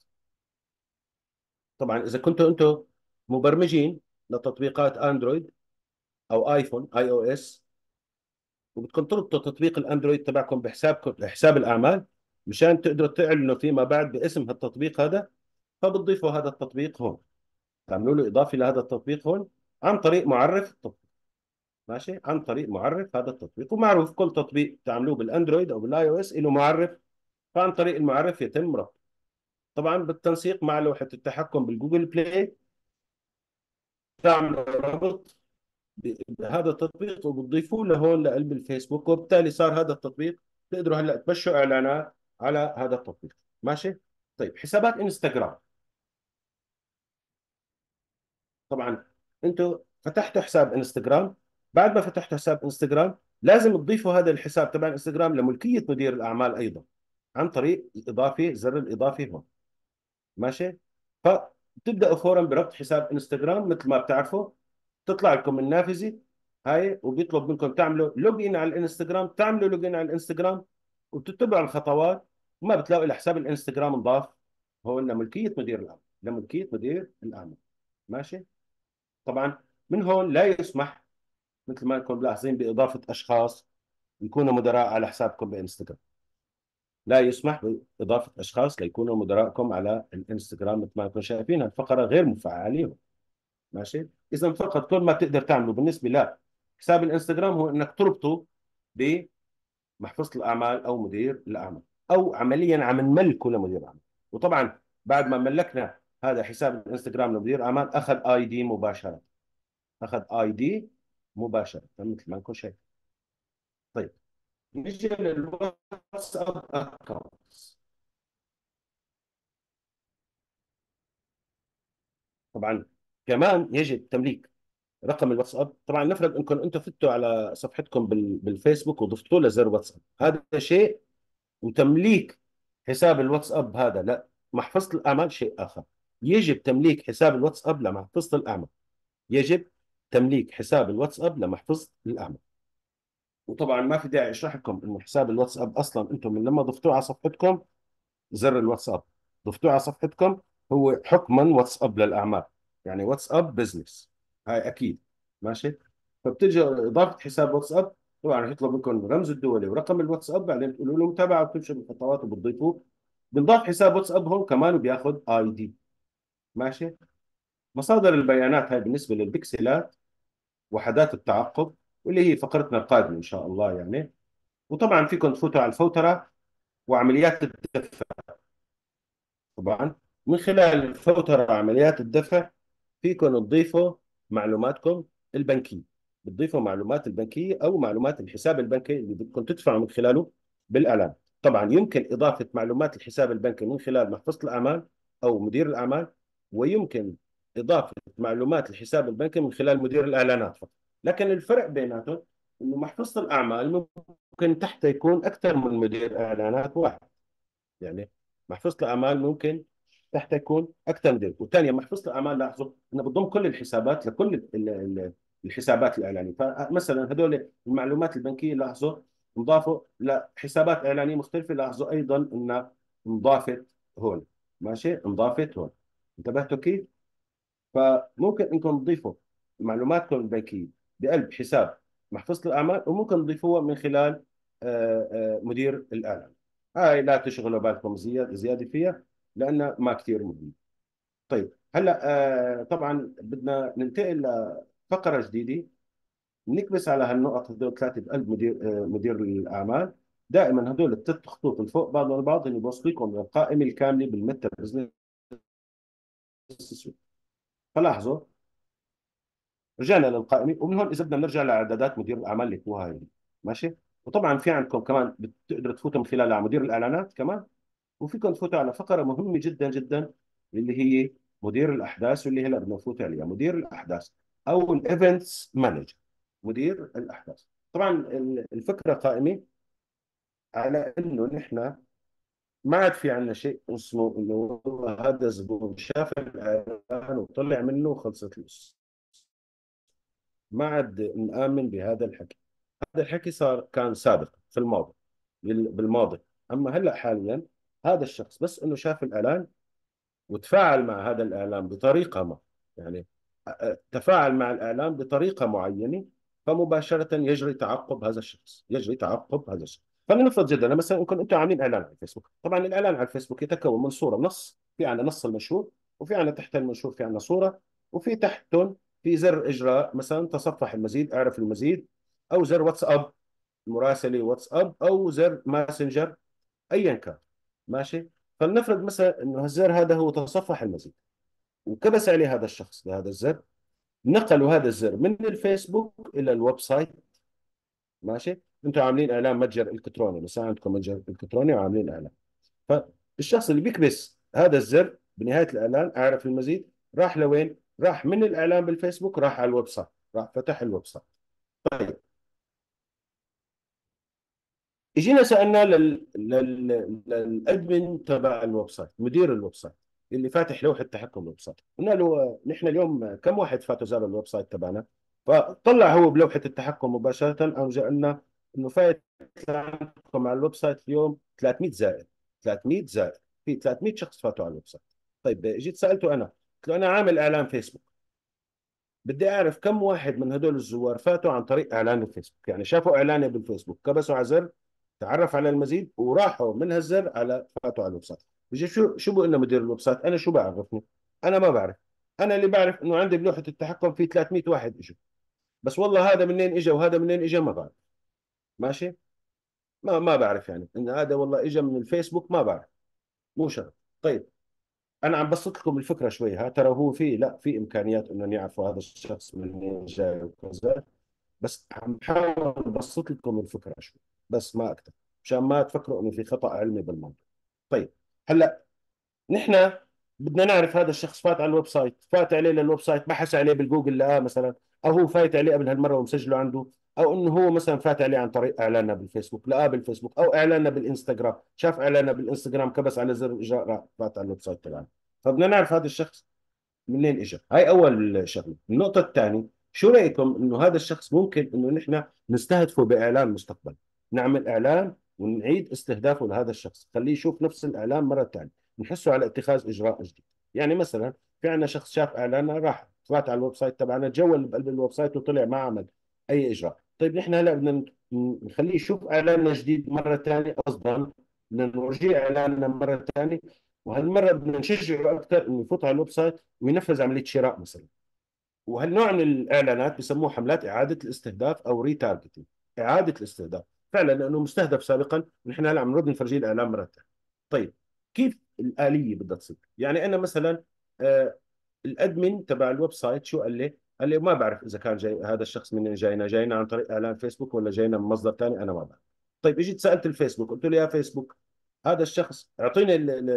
طبعا اذا كنتوا انتم مبرمجين لتطبيقات اندرويد او ايفون اي او اس، وبدكم تربطوا تطبيق الاندرويد تبعكم بحسابكم حساب الاعمال مشان تقدروا تعلنوا فيما بعد باسم التطبيق هذا، فبتضيفوا هذا التطبيق هون، تعملوا له اضافه لهذا التطبيق هون عن طريق معرف التطبيق. ماشي، عن طريق معرف هذا التطبيق. ومعروف كل تطبيق تعملوه بالاندرويد او بالاي او اس له معرف، فعن طريق المعرف يتم ربطه، طبعا بالتنسيق مع لوحة التحكم بالجوجل بلاي. تعملوا ربط بهذا التطبيق وبتضيفوه لهون لقلب الفيسبوك، وبالتالي صار هذا التطبيق تقدروا هلا تمشوا اعلانات على هذا التطبيق. ماشي. طيب حسابات انستغرام، طبعا انتم فتحتوا حساب انستغرام، بعد ما فتحتوا حساب انستغرام لازم تضيفوا هذا الحساب تبع انستغرام لملكية مدير الاعمال ايضا، عن طريق الاضافه، زر الاضافه هون. ماشي. فتبداوا فورا بربط حساب انستغرام. مثل ما بتعرفوا تطلع لكم النافذه هاي وبيطلب منكم تعملوا لوج ان على الانستغرام، تعملوا لوج ان على الانستغرام وتتبعوا الخطوات، وما بتلاقوا الا حساب الانستغرام انضاف هو لملكيه مدير الاعمال، لملكيه مدير الاعمال. ماشي. طبعا من هون لا يسمح، مثل ما انكم ملاحظين، باضافه اشخاص يكونوا مدراء على حسابكم بانستغرام. لا يسمح بإضافة أشخاص ليكونوا مدراءكم على الانستغرام. مثل ما انتم شايفين الفقرة غير مفعلة عليهم. ماشي. إذا فقط كل ما تقدر تعمله بالنسبة لحساب الانستغرام هو إنك تربطه بمحفظة الأعمال أو مدير الأعمال، أو عمليا عم نملكه لمدير الأعمال. وطبعا بعد ما ملكنا هذا حساب الانستغرام لمدير الأعمال أخذ اي دي مباشرة، أخذ اي دي مباشرة مثل ما انكم شايفين. طيب نجي للواتساب اكونت. طبعا كمان يجب تمليك رقم الواتساب. طبعا نفرض انكم انتم فتوا على صفحتكم بالفيسبوك وضفتوا له زر واتساب، هذا شيء. وتمليك حساب الواتساب هذا لا محفظة الأعمال شيء آخر. يجب تمليك حساب الواتساب لمحفظة الأعمال، يجب تمليك حساب الواتساب لمحفظة الأعمال. وطبعا ما في داعي اشرح لكم انه حساب الواتساب اصلا انتم من لما ضفتوه على صفحتكم، زر الواتساب ضفتوه على صفحتكم، هو حكما واتساب للاعمال، يعني واتساب بزنس، هاي اكيد. ماشي. فبتجي اضافه حساب واتساب، طبعا رح يطلب منكم رمز الدولي ورقم الواتساب، بعدين بتقولوا له متابعه وبتمشوا بالخطوات وبتضيفوه. بنضاف حساب واتساب هون كمان وبياخذ اي دي. ماشي. مصادر البيانات هاي بالنسبه للبكسلات، وحدات التعقب، واللي هي فقرتنا القادمه ان شاء الله يعني. وطبعا فيكم تفوتوا على الفوتره وعمليات الدفع. طبعا من خلال الفوتره وعمليات الدفع فيكم تضيفوا معلوماتكم البنكية، بتضيفوا معلومات البنكية أو معلومات الحساب البنكي اللي بدكم تدفعوا من خلاله بالإعلان. طبعا يمكن إضافة معلومات الحساب البنكي من خلال محفظة الأعمال أو مدير الأعمال، ويمكن إضافة معلومات الحساب البنكي من خلال مدير الإعلانات فقط. لكن الفرق بيناتهم إنه محفظة الأعمال ممكن تحت يكون أكثر من مدير إعلانات واحد، يعني محفظة الأعمال ممكن تحت يكون أكثر من ذلك. وثانيا محفظة الأعمال لاحظوا أنها بتضم كل الحسابات لكل الحسابات الإعلانية. فمثلا هذول المعلومات البنكية لاحظوا انضافوا لحسابات إعلانية مختلفة، لاحظوا أيضا أنها انضافت هون. ماشي، انضافت هون. انتبهتوا كيف؟ فممكن انكم تضيفوا معلوماتكم البنكيه بقلب حساب محفظه الاعمال، وممكن تضيفوها من خلال مدير الاعلان. هاي لا تشغلوا بالكم زياده فيها لانها ما كثير مهمه. طيب هلا طبعا بدنا ننتقل لفقره جديده، نكبس على هالنقط هذول ثلاثه بقلب مدير الاعمال. دائما هذول الثلاث خطوط اللي فوق بعض البعض اللي بوصلكم للقائمه الكامله بالميتا بزنس سويت. فلاحظوا رجعنا للقائمه، ومن هون اذا بدنا نرجع لاعدادات مدير الاعمال اللي هو هاي. ماشي. وطبعا في عندكم كمان بتقدروا تفوتوا من خلالها على مدير الاعلانات كمان، وفيكم تفوتوا على فقره مهمه جدا جدا اللي هي مدير الاحداث، واللي هلا بدنا نفوت عليها مدير الاحداث او الايفنتس مانجر. مدير الاحداث. طبعا الفكره قائمه على انه نحن ما عاد في عندنا شيء اسمه انه والله هذا زبون شاف الاعلان وطلع منه وخلصت القصه. ما عاد نآمن بهذا الحكي. هذا الحكي كان سابق في الماضي، بالماضي. اما هلا حاليا هذا الشخص بس انه شاف الاعلان وتفاعل مع هذا الاعلان بطريقه ما، يعني تفاعل مع الاعلان بطريقه معينه، فمباشره يجري تعقب هذا الشخص، يجري تعقب هذا الشخص. فلنفرض جدا مثلا انكم انتم عاملين اعلان على الفيسبوك. طبعا الاعلان على الفيسبوك يتكون من صوره، نص، في عندنا نص المنشور، وفي عندنا تحت المنشور في عندنا صوره، وفي تحتهم في زر اجراء مثلا تصفح المزيد، اعرف المزيد، او زر واتساب، مراسله واتساب، او زر ماسنجر، ايا كان. ماشي. فلنفرض مثلا انه الزر هذا هو تصفح المزيد، وكبس عليه هذا الشخص بهذا الزر، نقلوا هذا الزر من الفيسبوك الى الويب سايت. ماشي. انتم عاملين اعلان متجر الكتروني، مثلا عندكم متجر الكتروني وعاملين اعلان، فالشخص اللي بيكبس هذا الزر بنهايه الاعلان اعرف المزيد، راح لوين؟ راح من الاعلان بالفيسبوك، راح على الويب سايت، راح فتح الويب سايت. طيب، اجينا سالنا للادمن تبع الويب سايت، مدير الويب سايت اللي فاتح لوحه تحكم الويب سايت، قلنا له نحن اليوم كم واحد فاتوا زار الويب سايت تبعنا؟ فطلع هو بلوحه التحكم مباشره، ارجع لنا انه فايت عندكم على الويب سايت اليوم 300 زائر. 300 زائر، في 300 شخص فاتوا على الويب سايت. طيب جيت سالته انا، قلت له انا عامل اعلان فيسبوك، بدي اعرف كم واحد من هدول الزوار فاتوا عن طريق اعلان الفيسبوك، يعني شافوا اعلاني بالفيسبوك، كبسوا على زر تعرف على المزيد وراحوا من هالزر على فاتوا على الويب سايت. بيجي شو بقول لنا مدير الويب سايت؟ انا شو بعرفني؟ انا ما بعرف. انا اللي بعرف انه عندي بلوحة التحكم في 300 واحد اجوا، بس والله هذا منين اجى وهذا منين اجى ما بعرف. ماشي. ما بعرف يعني ان هذا والله اجى من الفيسبوك، ما بعرف. مو شرط. طيب، انا عم بسط لكم الفكره شوي، ها ترى هو في، لا، في امكانيات انهم يعرفوا هذا الشخص منين جاي وكذا، بس عم بحاول ابسط لكم الفكره شوي، بس ما اكثر، مشان ما تفكروا انه في خطا علمي بالموضوع. طيب، هلا نحن بدنا نعرف هذا الشخص فات على الويب سايت، فات عليه للويب سايت، بحث عليه بالجوجل لقاه مثلا، او هو فايت عليه قبل هالمره ومسجله عنده، او انه هو مثلا فات عليه عن طريق اعلاننا بالفيسبوك، لقاه بالفيسبوك، او اعلاننا بالانستغرام، شاف اعلاننا بالانستغرام كبس على زر اجراء راح فات على الويب سايت تبعنا. فبدنا نعرف هذا الشخص منين اجى. هاي اول شغله. النقطه الثانيه، شو رايكم انه هذا الشخص ممكن انه نحن نستهدفه باعلان مستقبل، نعمل اعلان ونعيد استهدافه لهذا الشخص، خليه يشوف نفس الاعلان مره ثانيه، نحسه على اتخاذ اجراء جديد. يعني مثلا في عندنا شخص شاف اعلاننا، راح فات على الويب سايت تبعنا، تجول بقلب الويب سايت وطلع ما عمل اي اجراء. طيب نحن هلا بدنا نخليه يشوف اعلاننا جديد مره ثانيه، قصدا بدنا نرجع اعلاننا مره ثانيه، وهالمره بدنا نشجعه اكثر انه يفوت على الويب سايت وينفذ عمليه شراء مثلا. وهالنوع من الاعلانات بسموه حملات اعاده الاستهداف او ريتارجتنج، اعاده الاستهداف، فعلا لانه مستهدف سابقا، ونحن هلا عم نرد نفرجيه الاعلان مره ثانيه. طيب، كيف الاليه بدها تصير؟ يعني انا مثلا، آه الادمن تبع الويب سايت شو قال لي؟ قال لي ما بعرف اذا كان جاي هذا الشخص من جاينا عن طريق اعلان فيسبوك ولا جاينا من مصدر ثاني، انا ما بعرف. طيب اجيت سالت الفيسبوك، قلت له يا فيسبوك، هذا الشخص اعطيني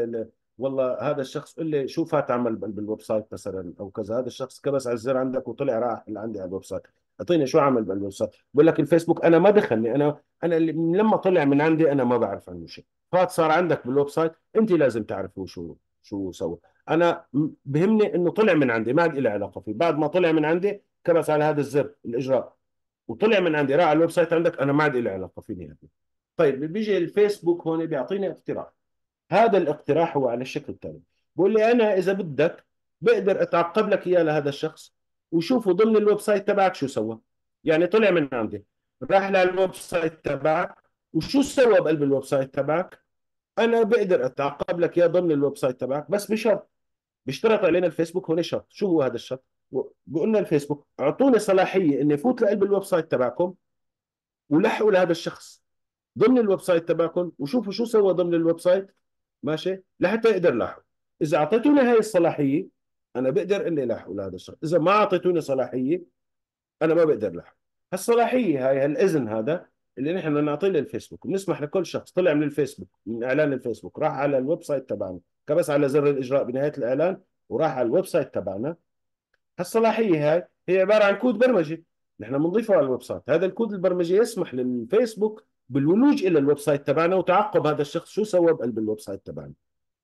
والله هذا الشخص قل لي شو فات عمل بالويب سايت مثلا او كذا، هذا الشخص كبس على الزر عندك وطلع راح اللي عندي على الويب سايت، اعطيني شو عمل بالويب سايت. بقول لك الفيسبوك انا ما دخلني، انا اللي من لما طلع من عندي انا ما بعرف عنه شيء، فات صار عندك بالويب سايت، انت لازم تعرفوا شو سوى. انا بهمني انه طلع من عندي، ما عاد لي علاقه فيه، بعد ما طلع من عندي كبس على هذا الزر الاجراء وطلع من عندي راح على الويب سايت عندك، انا ما عاد لي علاقه فيه نهائيا. طيب بيجي الفيسبوك هون بيعطيني اقتراح، هذا الاقتراح هو على الشكل التالي، بقول لي انا اذا بدك بقدر اتعقب لك اياه لهذا الشخص، وشوفوا ضمن الويب سايت تبعك شو سوى. يعني طلع من عندي، راح للويب سايت تبعك، وشو سوى بقلب الويب سايت تبعك، انا بقدر اتعقب لك اياه ضمن الويب سايت تبعك، بس بشرط. بيشترط علينا الفيسبوك هون شرط، شو هو هذا الشرط؟ بيقول لنا الفيسبوك اعطوني صلاحيه اني فوت لقلب الويب سايت تبعكم ولحقوا لهذا الشخص ضمن الويب سايت تبعكم، وشوفوا شو سوى ضمن الويب سايت، ماشي، لحتى يقدر لاحق. اذا اعطيتوني هاي الصلاحيه انا بقدر اني لاحق لهذا الشخص، اذا ما اعطيتوني صلاحيه انا ما بقدر لاحق. هالصلاحيه هاي، هالاذن هذا اللي نحن بدنا نعطيه للفيسبوك، بنسمح لكل شخص طلع من الفيسبوك من اعلان الفيسبوك راح على الويب سايت تبعنا، كبس على زر الاجراء بنهايه الاعلان وراح على الويب سايت تبعنا. هالصلاحيه هاي هي عباره عن كود برمجي نحن بنضيفه على الويب سايت، هذا الكود البرمجي يسمح للفيسبوك بالولوج الى الويب سايت تبعنا وتعقب هذا الشخص شو سوى بقلب الويب سايت تبعنا.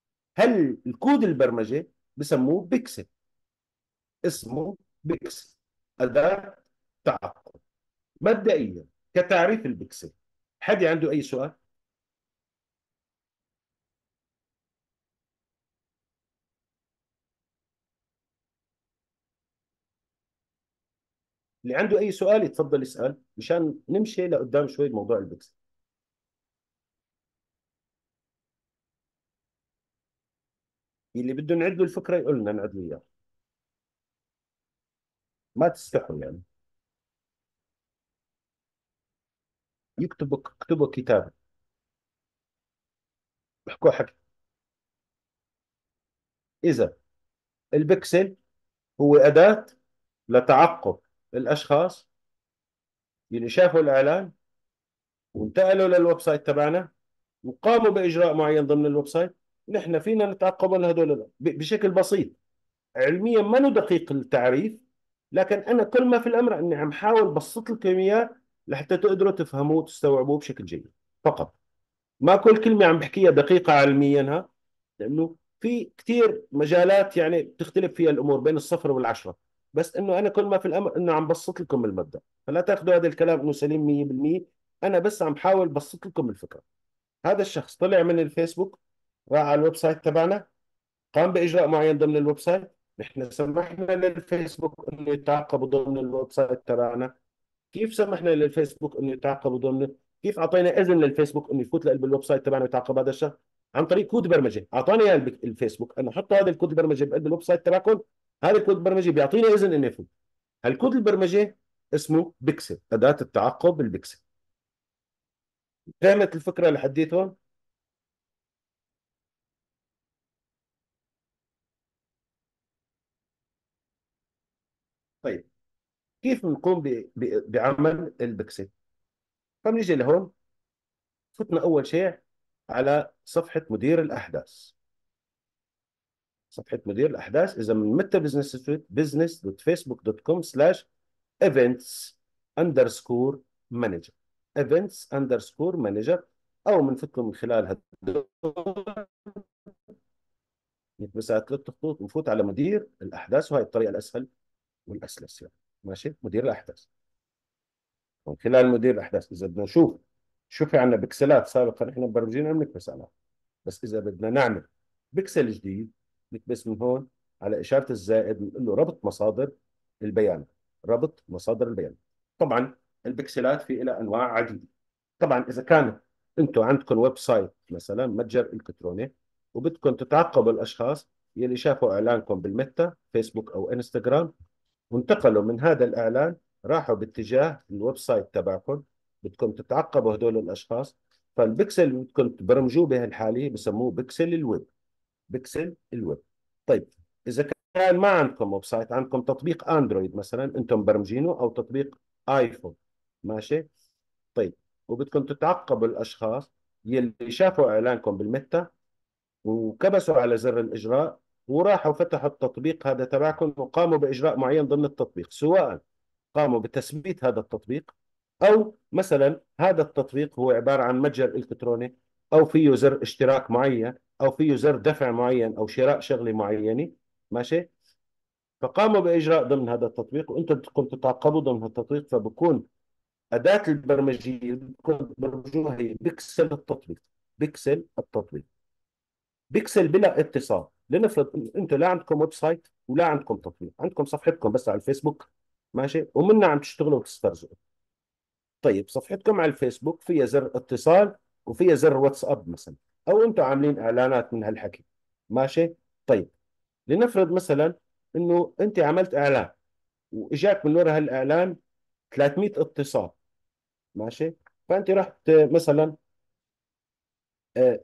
هل الكود البرمجي بسموه بيكسل، اسمه بيكسل، اداه تعقب. مبدئيا كتعريف البيكسل، حد عنده اي سؤال؟ اللي عنده اي سؤال يتفضل يسال مشان نمشي لقدام شوي بموضوع البيكسل. اللي بده نعد له الفكره يقول لنا نعد له اياها. ما تستحوا يعني. اكتبوا كتاب، احكوا حكي. إذا البكسل هو أداة لتعقب الأشخاص اللي شافوا الإعلان وانتقلوا للويب سايت تبعنا وقاموا بإجراء معين ضمن الويب سايت، نحن فينا نتعقب من هذول بشكل بسيط. علميا ما له دقيق التعريف، لكن أنا كل ما في الأمر أني عم حاول بسط لكم إياه لحتى تقدروا تفهموه وتستوعبوه بشكل جيد فقط. ما كل كلمة عم بحكيها دقيقة علميا، ها، لأنه في كثير مجالات يعني بتختلف فيها الأمور بين الصفر والعشرة. بس إنه أنا كل ما في الأمر إنه عم بسط لكم المبدأ، فلا تاخذوا هذا الكلام إنه سليم 100%. أنا بس عم حاول بسط لكم الفكرة. هذا الشخص طلع من الفيسبوك، راح على الويب سايت تبعنا، قام بإجراء معين ضمن الويب سايت، نحن سمحنا للفيسبوك انه يتعاقبوا ضمن الويب سايت تبعنا. كيف سمحنا للفيسبوك انه يتعاقبوا ضمن، كيف اعطينا اذن للفيسبوك انه يفوت لقلب الويب سايت تبعنا ويتعاقب هذا الشخص؟ عن طريق كود برمجه اعطاني اياه الفيسبوك، انه حطوا هذا الكود البرمجه بقلب الويب سايت تبعكم. هذا الكود البرمجي بيعطيني اذن انه يفوت. هالكود البرمجي اسمه بيكسل، اداه التعقب البيكسل. فهمت الفكره لحديت هون؟ طيب، كيف بنقوم بعمل البيكسل؟ فبنيجي لهون، فتنا أول شيء على صفحة مدير الأحداث. صفحة مدير الأحداث إذا من متى بزنس سويت business.facebook.com/events underscore manager. events underscore manager. أو بنفوت له من خلال هذا بس 3 خطوط بنفوت على مدير الأحداث، وهي الطريقة الأسهل والأسلس يعني. ماشي، مدير الأحداث. من خلال مدير الأحداث إذا بدنا نشوف شو في عندنا بكسلات سابقا احنا مبرمجين عم نكبس عليها، بس اذا بدنا نعمل بيكسل جديد نكبس من هون على اشاره الزائد، بنقول له ربط مصادر البيان. ربط مصادر البيان. طبعا البكسلات في لها انواع عديده. طبعا اذا كان انتم عندكم ويب سايت مثلا متجر الكتروني وبدكم تتعقبوا الاشخاص يلي شافوا اعلانكم بالميتا فيسبوك او انستغرام وانتقلوا من هذا الاعلان راحوا باتجاه الويب سايت تبعكم، بدكم تتعقبوا هدول الاشخاص، فالبكسل اللي بدكم تبرمجوه به الحالي بسموه بكسل الويب. بكسل الويب. طيب، اذا كان ما عندكم ويب سايت، عندكم تطبيق اندرويد مثلا انتم مبرمجينه او تطبيق ايفون، ماشي، طيب، وبدكم تتعقبوا الاشخاص يلي شافوا اعلانكم بالميتا وكبسوا على زر الاجراء وراحوا فتحوا التطبيق هذا تبعكم وقاموا باجراء معين ضمن التطبيق، سواء قاموا بتثبيت هذا التطبيق او مثلا هذا التطبيق هو عباره عن متجر الكتروني او فيه زر اشتراك معين او فيه زر دفع معين او شراء شغله معينه، ماشي، فقاموا باجراء ضمن هذا التطبيق وانتم بدكم تتعقبوا ضمن هذا التطبيق، فبكون اداه البرمجيه اللي بدكم تبرمجوها هي بيكسل التطبيق. بيكسل التطبيق. بيكسل بلا اتصال. لنفرض انتم لا عندكم ويب سايت ولا عندكم تطبيق، عندكم صفحتكم بس على الفيسبوك، ماشي، ومنها عم تشتغلوا وتسترزقوا. طيب، صفحتكم على الفيسبوك فيها زر اتصال وفيها زر واتساب مثلا، او انتم عاملين اعلانات من هالحكي، ماشي. طيب، لنفرض مثلا انه انت عملت اعلان واجاك من وراء هالاعلان 300 اتصال، ماشي، فانت رحت مثلا آه،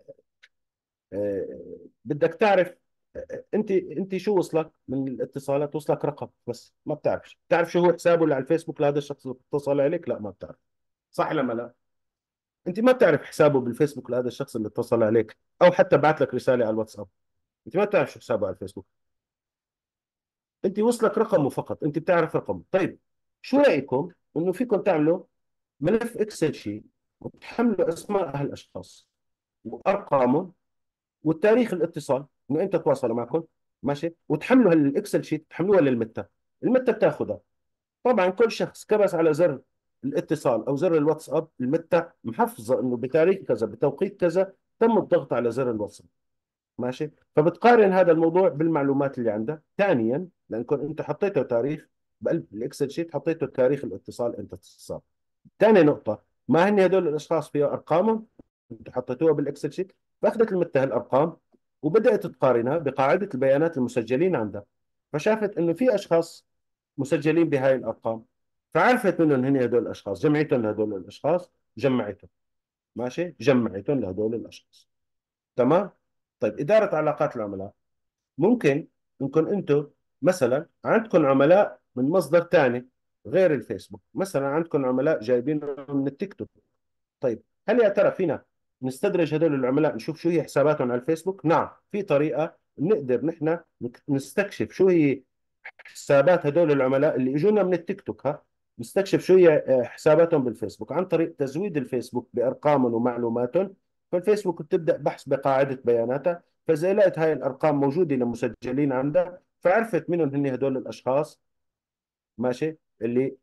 بدك تعرف انت شو وصلك من الاتصالات؟ وصلك رقم بس ما بتعرفش، بتعرف شو هو حسابه اللي على الفيسبوك لهذا الشخص اللي اتصل عليك؟ لا، ما بتعرف. صح ولا لا؟ انت ما بتعرف حسابه بالفيسبوك لهذا الشخص اللي اتصل عليك او حتى بعت لك رساله على الواتساب. انت ما بتعرف شو حسابه على الفيسبوك. انت وصلك رقمه فقط، انت بتعرف رقمه. طيب، شو رايكم انه فيكم تعملوا ملف اكسل شيت وتحملوا اسماء هالاشخاص وارقامهم والتاريخ الاتصال انه انت تواصلوا معكم، ماشي، وتحملوا هالاكسل شيت تحملوها للمتة. المتة بتاخذها. طبعا كل شخص كبس على زر الاتصال او زر الواتساب، المتة محفظة انه بتاريخ كذا بتوقيت كذا تم الضغط على زر الواتساب، ماشي، فبتقارن هذا الموضوع بالمعلومات اللي عندك. ثانيا، لانكم انت حطيته تاريخ بقلب الاكسل شيت، حطيته تاريخ الاتصال انت اتصال. ثاني نقطة، ما هن هدول الاشخاص فيها ارقامهم انت حطيتوها بالاكسل شيت، فاخذت المتة الارقام وبدات تقارنها بقاعدة البيانات المسجلين عندها، فشافت انه في اشخاص مسجلين بهاي الارقام. فعرفت منهم هن هدول الاشخاص، جمعتهم لهدول الاشخاص، جمعتهم. ماشي، جمعتهم لهدول الاشخاص. تمام. طيب اداره علاقات العملاء، ممكن انكم انتم مثلا عندكم عملاء من مصدر ثاني غير الفيسبوك، مثلا عندكم عملاء جايبينهم من التيك توك. طيب هل يا ترى فينا نستدرج هذول العملاء نشوف شو هي حساباتهم على الفيسبوك؟ نعم، في طريقة نقدر نحن نستكشف شو هي حسابات هذول العملاء اللي اجونا من التيك توك. نستكشف شو هي حساباتهم بالفيسبوك عن طريق تزويد الفيسبوك بارقامهم ومعلوماتهم. فالفيسبوك بتبدا بحث بقاعده بياناتها، فاذا لقيت هاي الارقام موجوده لمسجلين عندها، فعرفت منهم هن هدول الاشخاص. ماشي، اللي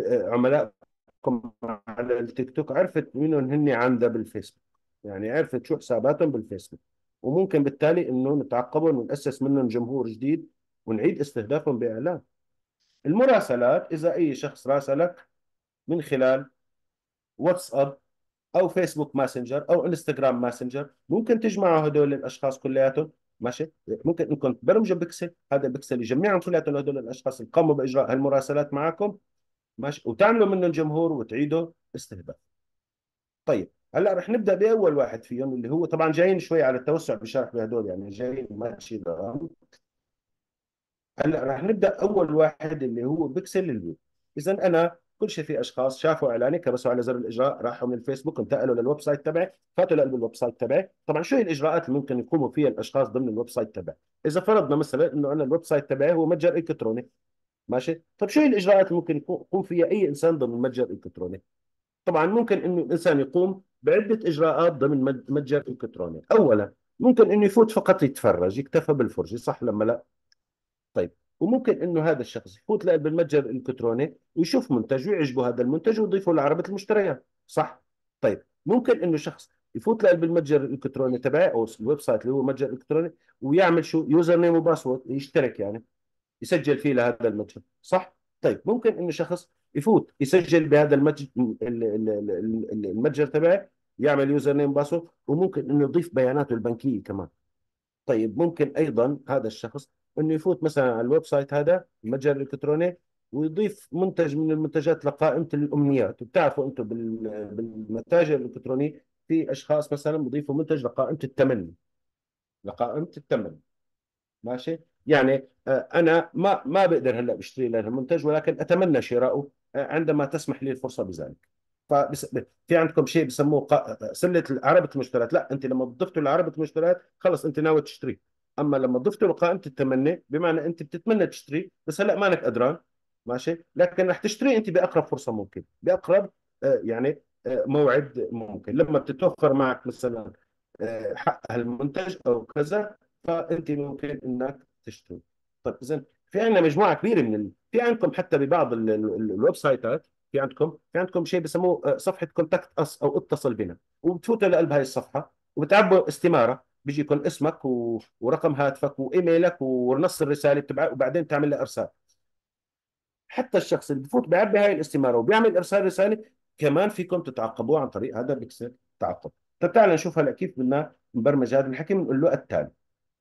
عملائكم على التيك توك، عرفت منهم هن عندها بالفيسبوك، يعني عرفت شو حساباتهم بالفيسبوك. وممكن بالتالي انه نتعقبهم ونأسس منهم جمهور جديد ونعيد استهدافهم بإعلان. المراسلات، إذا أي شخص راسلك من خلال واتساب أو فيسبوك ماسنجر أو انستغرام ماسنجر، ممكن تجمعوا هدول الأشخاص كلياتهم. ماشي، ممكن انكم تبرمجوا بيكسل، هذا بيكسل يجمعهم كلياتهم هدول الاشخاص اللي قاموا باجراء المراسلات معكم. ماشي، وتعملوا منهم جمهور وتعيدوا استهداف. طيب هلا رح نبدا باول واحد فيهم، اللي هو طبعا جايين شوي على التوسع بشرح بهدول، يعني جايين ماشي درام. هلا رح نبدا اول واحد اللي هو بيكسل الويب. اذا انا كل شيء، في اشخاص شافوا اعلاني كبسوا على زر الاجراء، راحوا من الفيسبوك انتقلوا للويب سايت تبعي، فاتوا لقلب الويب سايت تبعي. طبعا شو هي الاجراءات اللي ممكن يقوموا فيها الاشخاص ضمن الويب سايت تبعي؟ اذا فرضنا مثلا انه انا الويب سايت تبعي هو متجر الكتروني. ماشي، طيب شو هي الاجراءات اللي ممكن يقوم فيها اي انسان ضمن متجر الكتروني؟ طبعا ممكن انه الانسان يقوم بعده اجراءات ضمن متجر الكتروني. اولا، ممكن انه يفوت فقط يتفرج، يكتفى بالفرجه، صح لما لا؟ طيب، وممكن انه هذا الشخص يفوت بالمتجر الالكتروني ويشوف منتج ويعجبه هذا المنتج ويضيفه لعربة المشتريات، صح؟ طيب، ممكن انه شخص يفوت بالمتجر الالكتروني تبعه او الويب سايت اللي هو متجر الكتروني، ويعمل شو؟ يوزر نيم وباسورد، يشترك يعني، يسجل فيه لهذا المتجر، صح؟ طيب، ممكن انه شخص يفوت يسجل بهذا المتجر تبعه، يعمل يوزر نيم باسورد، وممكن انه يضيف بياناته البنكية كمان. طيب، ممكن ايضا هذا الشخص انه يفوت مثلا على الويب سايت هذا المتجر الالكتروني ويضيف منتج من المنتجات لقائمه الامنيات. وبتعرفوا انتم بالمتاجر الالكترونيه في اشخاص مثلا بيضيفوا منتج لقائمه التمني، لقائمه التمني. ماشي، يعني انا ما بقدر هلا بشتري لهذا المنتج، ولكن اتمنى شراؤه عندما تسمح لي الفرصه بذلك. في عندكم شيء بسموه سله عربه المشتريات. لا، انت لما ضفته لعربه المشتريات خلص انت ناوي تشتري. اما لما ضفته لقائمه التمني، بمعنى انت بتتمنى تشتري بس هلا مانك قدران. ماشي، لكن رح تشتري انت باقرب فرصه ممكن، باقرب يعني موعد ممكن، لما بتتوفر معك مثلا حق هالمنتج او كذا، فانت ممكن انك تشتري. طيب اذا في عندنا مجموعه كبيره في عندكم حتى ببعض الويب سايتات، في عندكم شيء بسموه صفحه كونتاكت اس او اتصل بنا، وبتفوتوا لقلب هاي الصفحه وبتعبوا استماره، بيجيكم اسمك ورقم هاتفك وايميلك ونص الرساله بتبعت، وبعدين تعمل لها ارسال. حتى الشخص اللي بفوت بيعبي هاي الاستماره وبيعمل ارسال رساله، كمان فيكم تتعقبوه عن طريق هذا البكسل تعقب. طيب تعال نشوف هلا كيف بدنا نبرمج هذا الحكي. بنقول له التالي.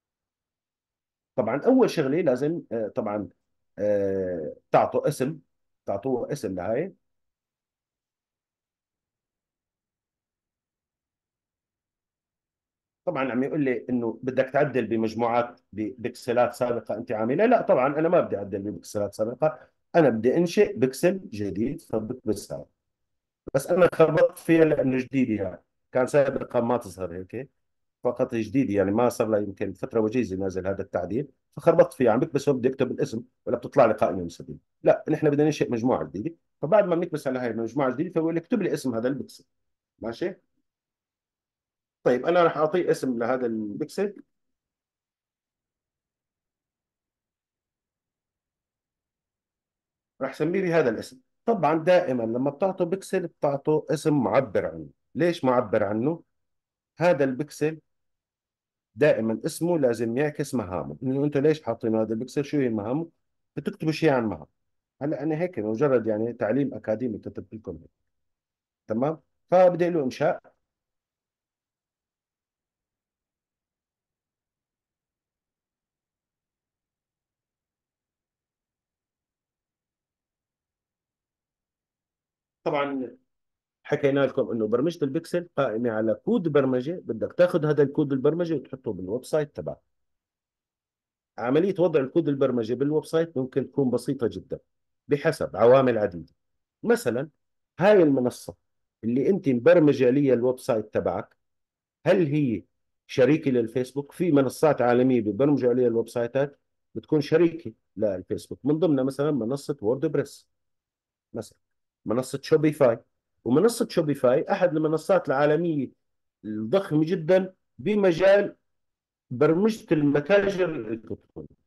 طبعا اول شغله لازم طبعا تعطوا اسم، تعطوه اسم لهاي. طبعا عم يقول لي انه بدك تعدل بمجموعات ببكسلات سابقه انت عاملها. لا طبعا انا ما بدي اعدل ببكسلات سابقه، انا بدي انشئ بكسل جديد فبكبس هذا. بس انا خربطت فيها لانه جديد يعني، كان سابقا ما تظهر هيك، فقط جديد يعني ما صار له يمكن فتره وجيزه نازل هذا التعديل، فخربطت فيه. عم بكبس هون بدي اكتب الاسم ولا بتطلع لي قائمه مستديمه. لا، نحن بدنا ننشئ مجموعه جديده، فبعد ما بنكبس على هاي المجموعه الجديده فبقول لك اكتب لي اسم هذا البكسل. ماشي. طيب انا راح اعطيه اسم لهذا البكسل، راح اسميه بهذا الاسم. طبعا دائما لما بتعطوا بكسل بتعطوا اسم معبر عنه. ليش معبر عنه؟ هذا البكسل دائما اسمه لازم يعكس مهامه، انه انتم ليش حاطين هذا البكسل، شو هي مهامه، بتكتبوا شيء عن مهام. هلا انا هيك مجرد يعني تعليم اكاديمي كتبت لكم هيك. تمام. فبدي له انشاء. طبعا حكينا لكم انه برمجة البكسل قائمة على كود برمجة، بدك تاخذ هذا الكود البرمجة وتحطه بالويب سايت تبعك. عملية وضع الكود البرمجي بالويب سايت ممكن تكون بسيطة جدا بحسب عوامل عديدة. مثلا هاي المنصة اللي انت مبرمجة لي الويب سايت تبعك، هل هي شريكة للفيسبوك؟ في منصات عالمية ببرمجوا عليها الويب سايتات بتكون شريكة للفيسبوك، من ضمنها مثلا منصة ووردبريس، مثلا منصة شوبيفاي. ومنصة شوبيفاي أحد المنصات العالمية الضخمة جدا بمجال برمجة المتاجر الإلكترونية.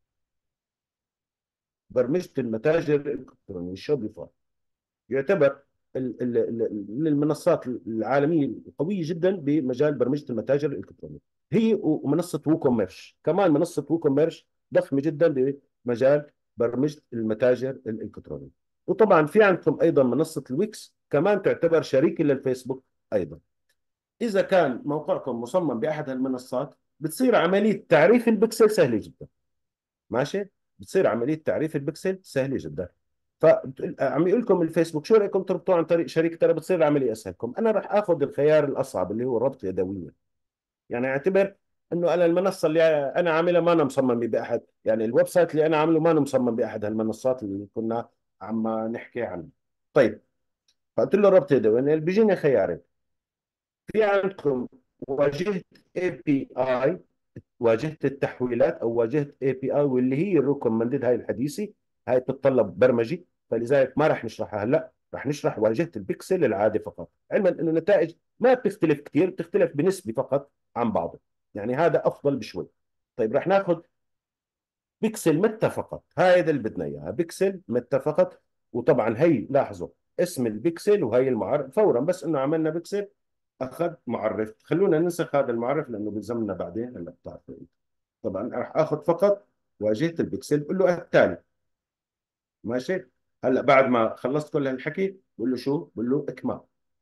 برمجة المتاجر الإلكترونية شوبيفاي يعتبر من المنصات العالمية القوية جدا بمجال برمجة المتاجر الإلكترونية. هي ومنصة ووكوميرش، كمان منصة ووكوميرش ضخمة جدا بمجال برمجة المتاجر الإلكترونية. وطبعا في عندكم أيضا منصة الويكس، كمان تعتبر شريكة للفيسبوك أيضا. إذا كان موقعكم مصمم بأحد المنصات بتصير عملية تعريف البكسل سهلة جدا. ماشي، بتصير عمليه تعريف البكسل سهله جدا. فعم يقول لكم الفيسبوك شو رايكم تربطوه عن طريق شريك، ترى بتصير العمليه اسهل لكم. انا راح اخذ الخيار الاصعب اللي هو ربط يدويا. يعني اعتبر انه انا المنصه اللي انا عاملها ما انا مصمم باحد، يعني الويب سايت اللي انا عامله ما انا مصمم باحد هالمنصات اللي كنا عم نحكي عنها. طيب، فقلت له ربط يدوي، يعني بيجيني خيارين. في عندكم واجهه اي بي اي، واجهه التحويلات او واجهه اي بي اي، واللي هي الريكومندد هاي الحديثه، هاي بتتطلب برمجي، فلذلك ما راح نشرحها هلا، راح نشرح واجهه البكسل العادي فقط، علما انه النتائج ما بتختلف كثير، بتختلف بنسبه فقط عن بعض، يعني هذا افضل بشوي. طيب راح ناخذ بكسل متى فقط، هذا اللي بدنا اياها، بكسل متى فقط. وطبعا هي لاحظوا اسم البكسل وهي المعرف فورا، بس انه عملنا بكسل اخذ معرف. خلونا ننسخ هذا المعرف لانه بيلزمنا بعدين، هلا بتعرفوا. طبعا راح اخذ فقط واجهه البكسل، بقول له التالي. ماشي، هلا بعد ما خلصت كل هالحكي بقول له شو؟ بقول له اكمال.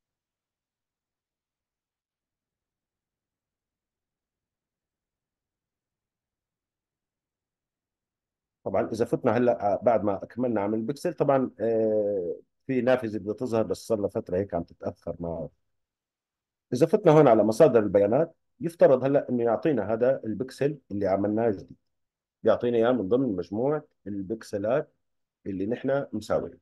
طبعا اذا فتنا هلا بعد ما اكملنا عمل البكسل، طبعا في نافذه بدها تظهر بس صار لها فتره هيك عم تتاخر معه. اذا فتنا هون على مصادر البيانات، يفترض هلا انه يعطينا هذا البكسل اللي عملناه جديد، يعطينا اياه من ضمن مجموعه البكسلات اللي نحن مساويين.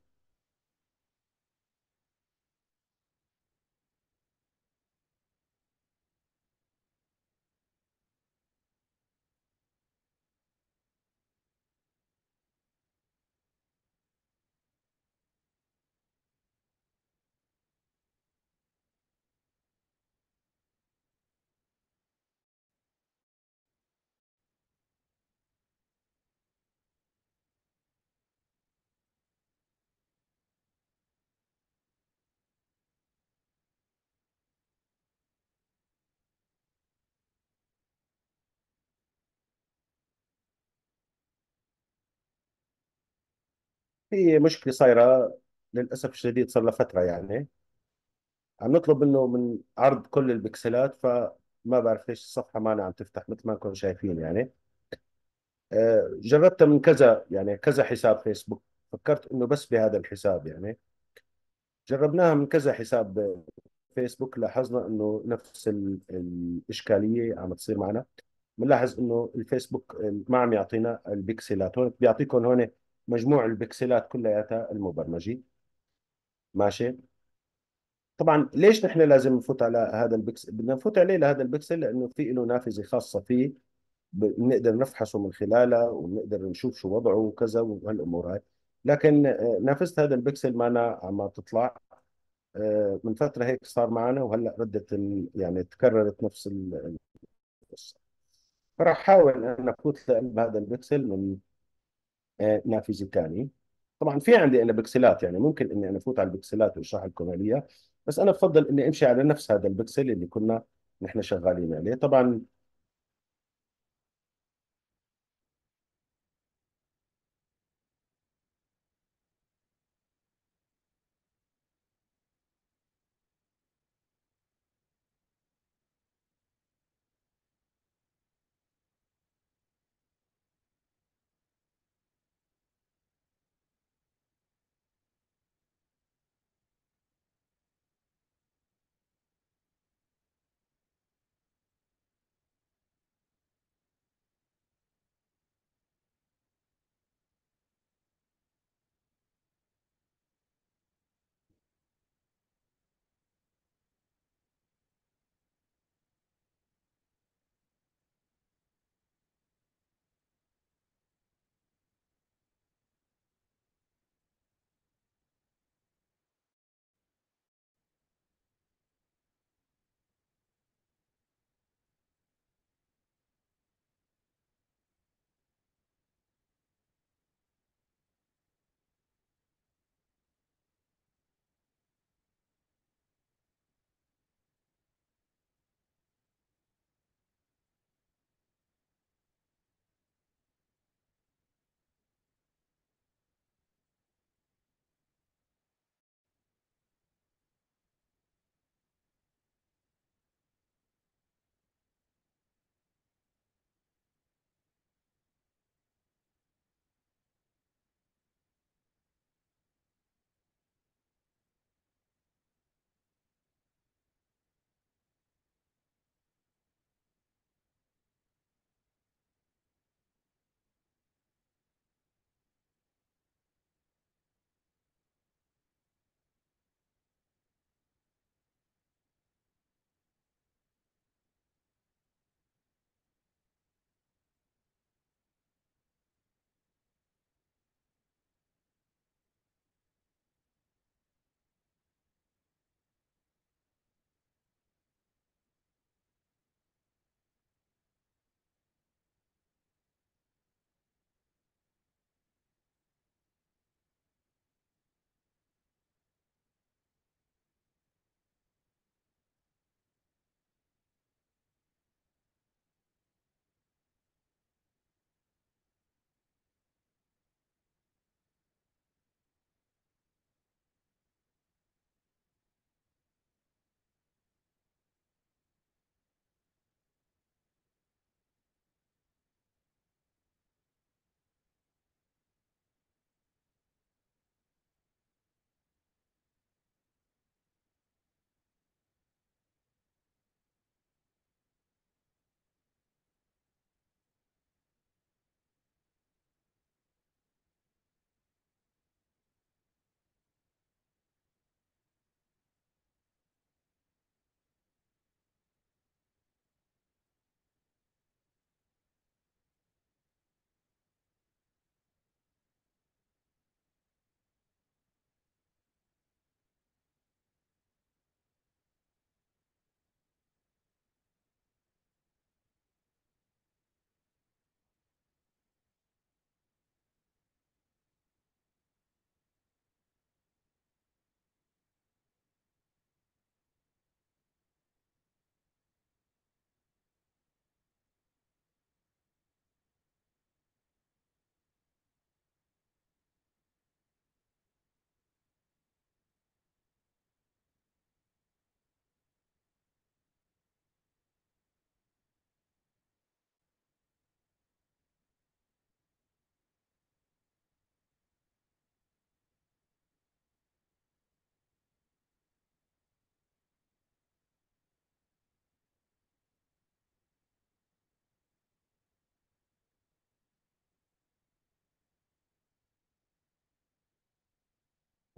في مشكله صايره للاسف الشديد، صار لها فتره يعني عم نطلب منه من عرض كل البكسلات، فما بعرف ليش الصفحة ما عم تفتح مثل ما انكم شايفين يعني. جربتها من كذا، يعني كذا حساب فيسبوك، فكرت انه بس بهذا الحساب يعني. جربناها من كذا حساب فيسبوك، لاحظنا انه نفس الاشكالية عم تصير معنا. بنلاحظ انه الفيسبوك ما عم يعطينا البكسلات، هون بيعطيكم هون مجموع البكسلات كلياتها المبرمجة. ماشي. طبعا ليش نحن لازم نفوت على هذا البكسل؟ بدنا نفوت عليه لهذا البكسل لانه في له نافذه خاصه فيه، بنقدر نفحصه من خلالها ونقدر نشوف شو وضعه وكذا وهالامور هاي. لكن نافذه هذا البكسل ما أنا عم تطلع. من فتره هيك صار معنا، وهلا ردت يعني تكررت نفس القصه. فراح احاول ان افوت لقلب هذا البكسل من نافذه ثانيه. طبعا في عندي انا بكسلات، يعني ممكن اني انا افوت على البكسلات واشرح لكم عليها، بس انا بفضل اني امشي على نفس هذا البكسل اللي كنا نحن شغالين عليه طبعا.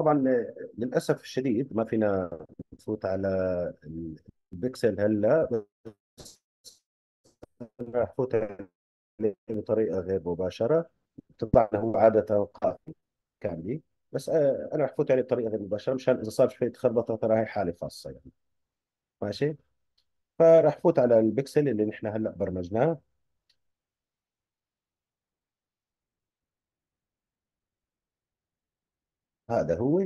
طبعا للاسف الشديد ما فينا نفوت على البكسل هلا، بس راح افوت عليه بطريقه غير مباشره. تطلع لنا هو عاده قائمه كامله، بس انا راح افوت عليه بطريقه غير مباشره مشان اذا صار شويه خربطه ترى هي حاله خاصه يعني. ماشي. فراح فوت على البكسل اللي نحن هلا برمجناه. هذا هو.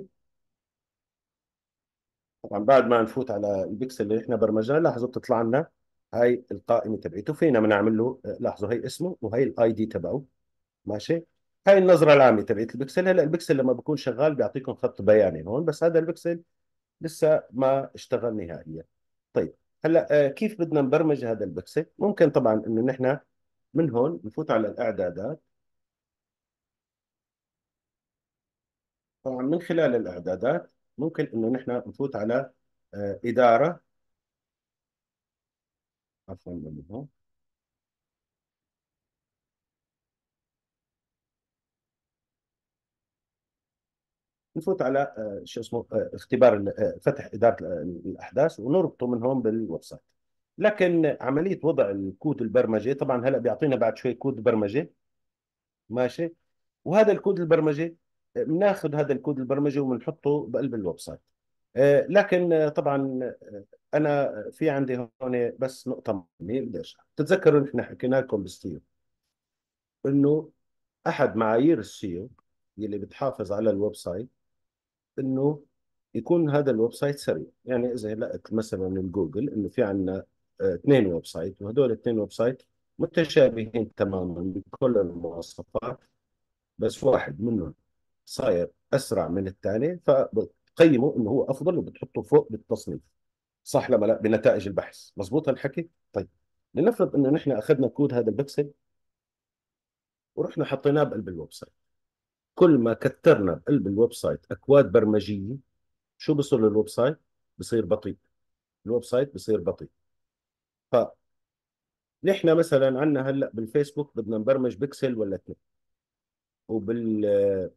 طبعا بعد ما نفوت على البكسل اللي نحن برمجناه، لاحظوا بتطلع لنا هاي القائمه تبعته. فينا بنعمل له لاحظوا هي اسمه وهي الاي دي تبعه. ماشي. هاي النظره العامه تبعت البكسل. هلا البكسل لما بكون شغال بيعطيكم خط بياني هون، بس هذا البكسل لسه ما اشتغل نهائيا. طيب، هلا كيف بدنا نبرمج هذا البكسل؟ ممكن طبعا انه نحن من هون نفوت على الاعدادات. طبعا من خلال الاعدادات ممكن انه نحن نفوت على اداره. عفوا من هون. نفوت على شو اسمه اختبار فتح اداره الاحداث، ونربطه من هون بالويب سايت. لكن عمليه وضع الكود البرمجي طبعا هلا بيعطينا بعد شوي كود برمجه. ماشي. وهذا الكود البرمجي بناخذ هذا الكود البرمجي وبنحطه بقلب الويب سايت. لكن طبعا انا في عندي هون بس نقطه مهمه بدي اشرح. تتذكروا نحن حكينا لكم بالسيو انه احد معايير السيو يلي بتحافظ على الويب سايت انه يكون هذا الويب سايت سريع. يعني اذا لقيت مثلا من جوجل انه في عندنا اثنين ويب سايت، وهدول الاثنين ويب سايت متشابهين تماما بكل المواصفات، بس واحد منهم صاير اسرع من الثاني، فبتقيمه انه هو افضل وبتحطه فوق بالتصنيف. صح لما لا بنتائج البحث؟ مزبوط هالحكي؟ طيب، لنفرض انه نحن اخذنا كود هذا البكسل ورحنا حطيناه بقلب الويب سايت. كل ما كثرنا بقلب الويب سايت اكواد برمجيه، شو بصير للويب سايت؟ بصير بطيء. الويب سايت بصير بطيء. فنحن مثلا عندنا هلا بالفيسبوك بدنا نبرمج بكسل ولا اثنين، وبال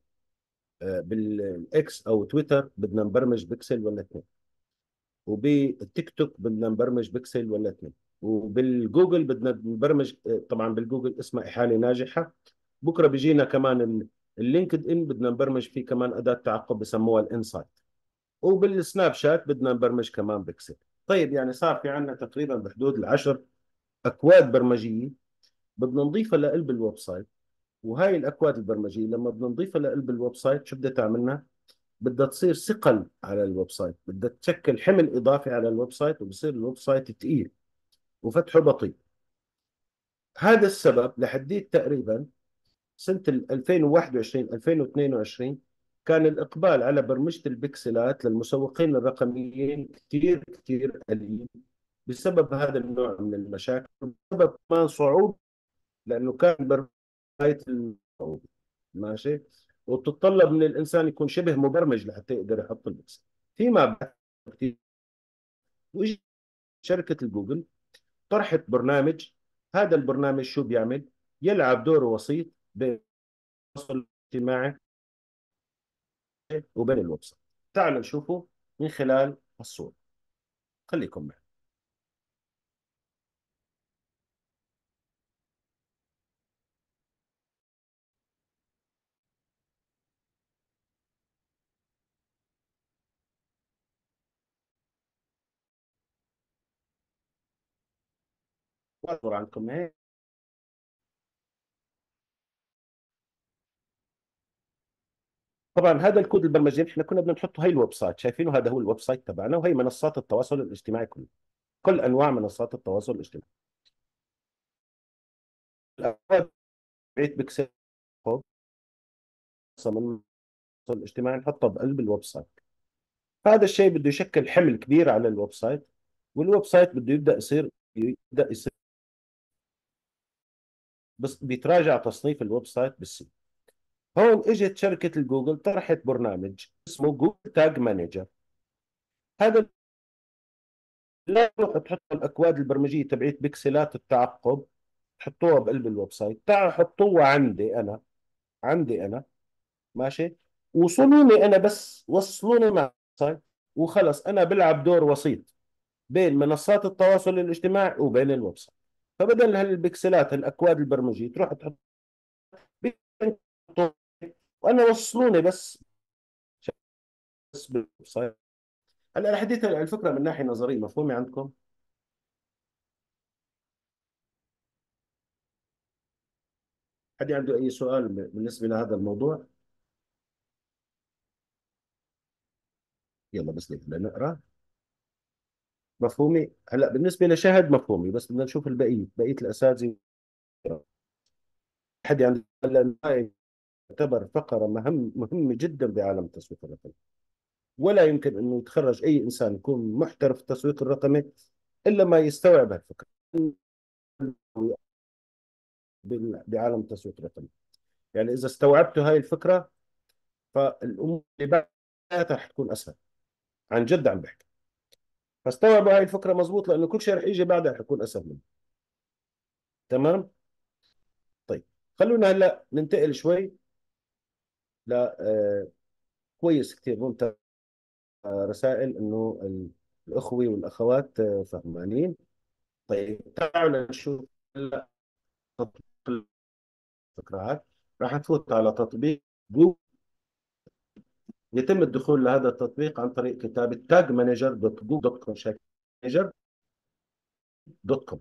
بالاكس او تويتر بدنا نبرمج بكسل ولا اثنين، وبالتيك توك بدنا نبرمج بكسل ولا اثنين، وبالجوجل بدنا نبرمج طبعا بالجوجل اسمها إحالة ناجحة. بكره بيجينا كمان اللينكد ان بدنا نبرمج فيه كمان أداة تعقب بسموها الانسايت، وبالسناب شات بدنا نبرمج كمان بيكسل. طيب يعني صار في عندنا تقريبا بحدود العشر اكواد برمجيه بدنا نضيفها لقلب الويب سايت. وهاي الاكواد البرمجيه لما بدنا نضيفها لقلب الويب سايت شو بدها تعملنا؟ بدها تصير ثقل على الويب سايت، بدها تشكل حمل اضافي على الويب سايت، وبصير الويب سايت ثقيل وفتحه بطيء. هذا السبب لحديت تقريبا سنة 2021 2022 كان الإقبال على برمجة البكسلات للمسوقين الرقميين كثير كثير قليل، بسبب هذا النوع من المشاكل، بسبب كمان صعوبة، لأنه كان برمجة الصعوبة. ماشي. وتتطلب من الإنسان يكون شبه مبرمج لحتى يقدر يحط البكسل. فيما بعد كثير، وإجت شركة الجوجل طرحت برنامج. هذا البرنامج شو بيعمل؟ يلعب دور وسيط بين التواصل الاجتماعي وبين الويب سايت. تعالوا نشوفه من خلال الصورة. خليكم معي. الصورة عندكم هيك. طبعا هذا الكود البرمجي احنا كنا بدنا نحطه. هي الويب سايت شايفينه، هذا هو الويب سايت تبعنا، وهي منصات التواصل الاجتماعي كله، كل انواع منصات التواصل الاجتماعي. الأكواد بيت بيكسل من التواصل الاجتماعي نحطها بقلب الويب سايت. هذا الشيء بده يشكل حمل كبير على الويب سايت، والويب سايت بده يبدا يصير بس بيتراجع تصنيف الويب سايت بالسي. هون اجت شركة الجوجل طرحت برنامج اسمه جوجل تاج مانجر. هذا لا تروح تحط الاكواد البرمجيه تبعت بكسلات التعقب تحطوها بقلب الويب سايت، تعالوا حطوها عندي انا. عندي انا. ماشي. وصلوني انا، بس وصلوني مع الويب سايت وخلص، انا بلعب دور وسيط بين منصات التواصل الاجتماعي وبين الويب سايت. فبدل هالبكسلات الاكواد البرمجيه تروح تحط بين، وانا وصلوني بس بالويب سايت. هلا رح اديك الفكره من ناحيه نظريه مفهومه عندكم. حد عنده اي سؤال بالنسبه لهذا الموضوع؟ يلا بس لنقرا. مفهومي هلا بالنسبه لشهد مفهومي، بس بدنا نشوف البقيه، بقيه الاساتذه. حد عنده هلا هاي تعتبر فقره مهمه جدا بعالم التسويق الرقمي. ولا يمكن انه يتخرج اي انسان يكون محترف في التسويق الرقمي الا ما يستوعب هالفكره بعالم التسويق الرقمي. يعني اذا استوعبتوا هاي الفكره فالامور اللي بعدها حتكون اسهل. عن جد عم بحكي. فاستوعبوا هاي الفكره مزبوط، لانه كل شيء رح يجي بعدها حيكون اسهل منه. تمام. طيب، خلونا هلا ننتقل شوي ل كويس كثير ممتاز. رسائل انه الاخوه والاخوات فهمانين. طيب تعالوا نشوف هلا تطبيق الفكرات. راح نفوت على تطبيق جوجل. يتم الدخول لهذا التطبيق عن طريق كتابة تاج مانجر دوت جوجل دوت كوم، مانجر دوت كوم.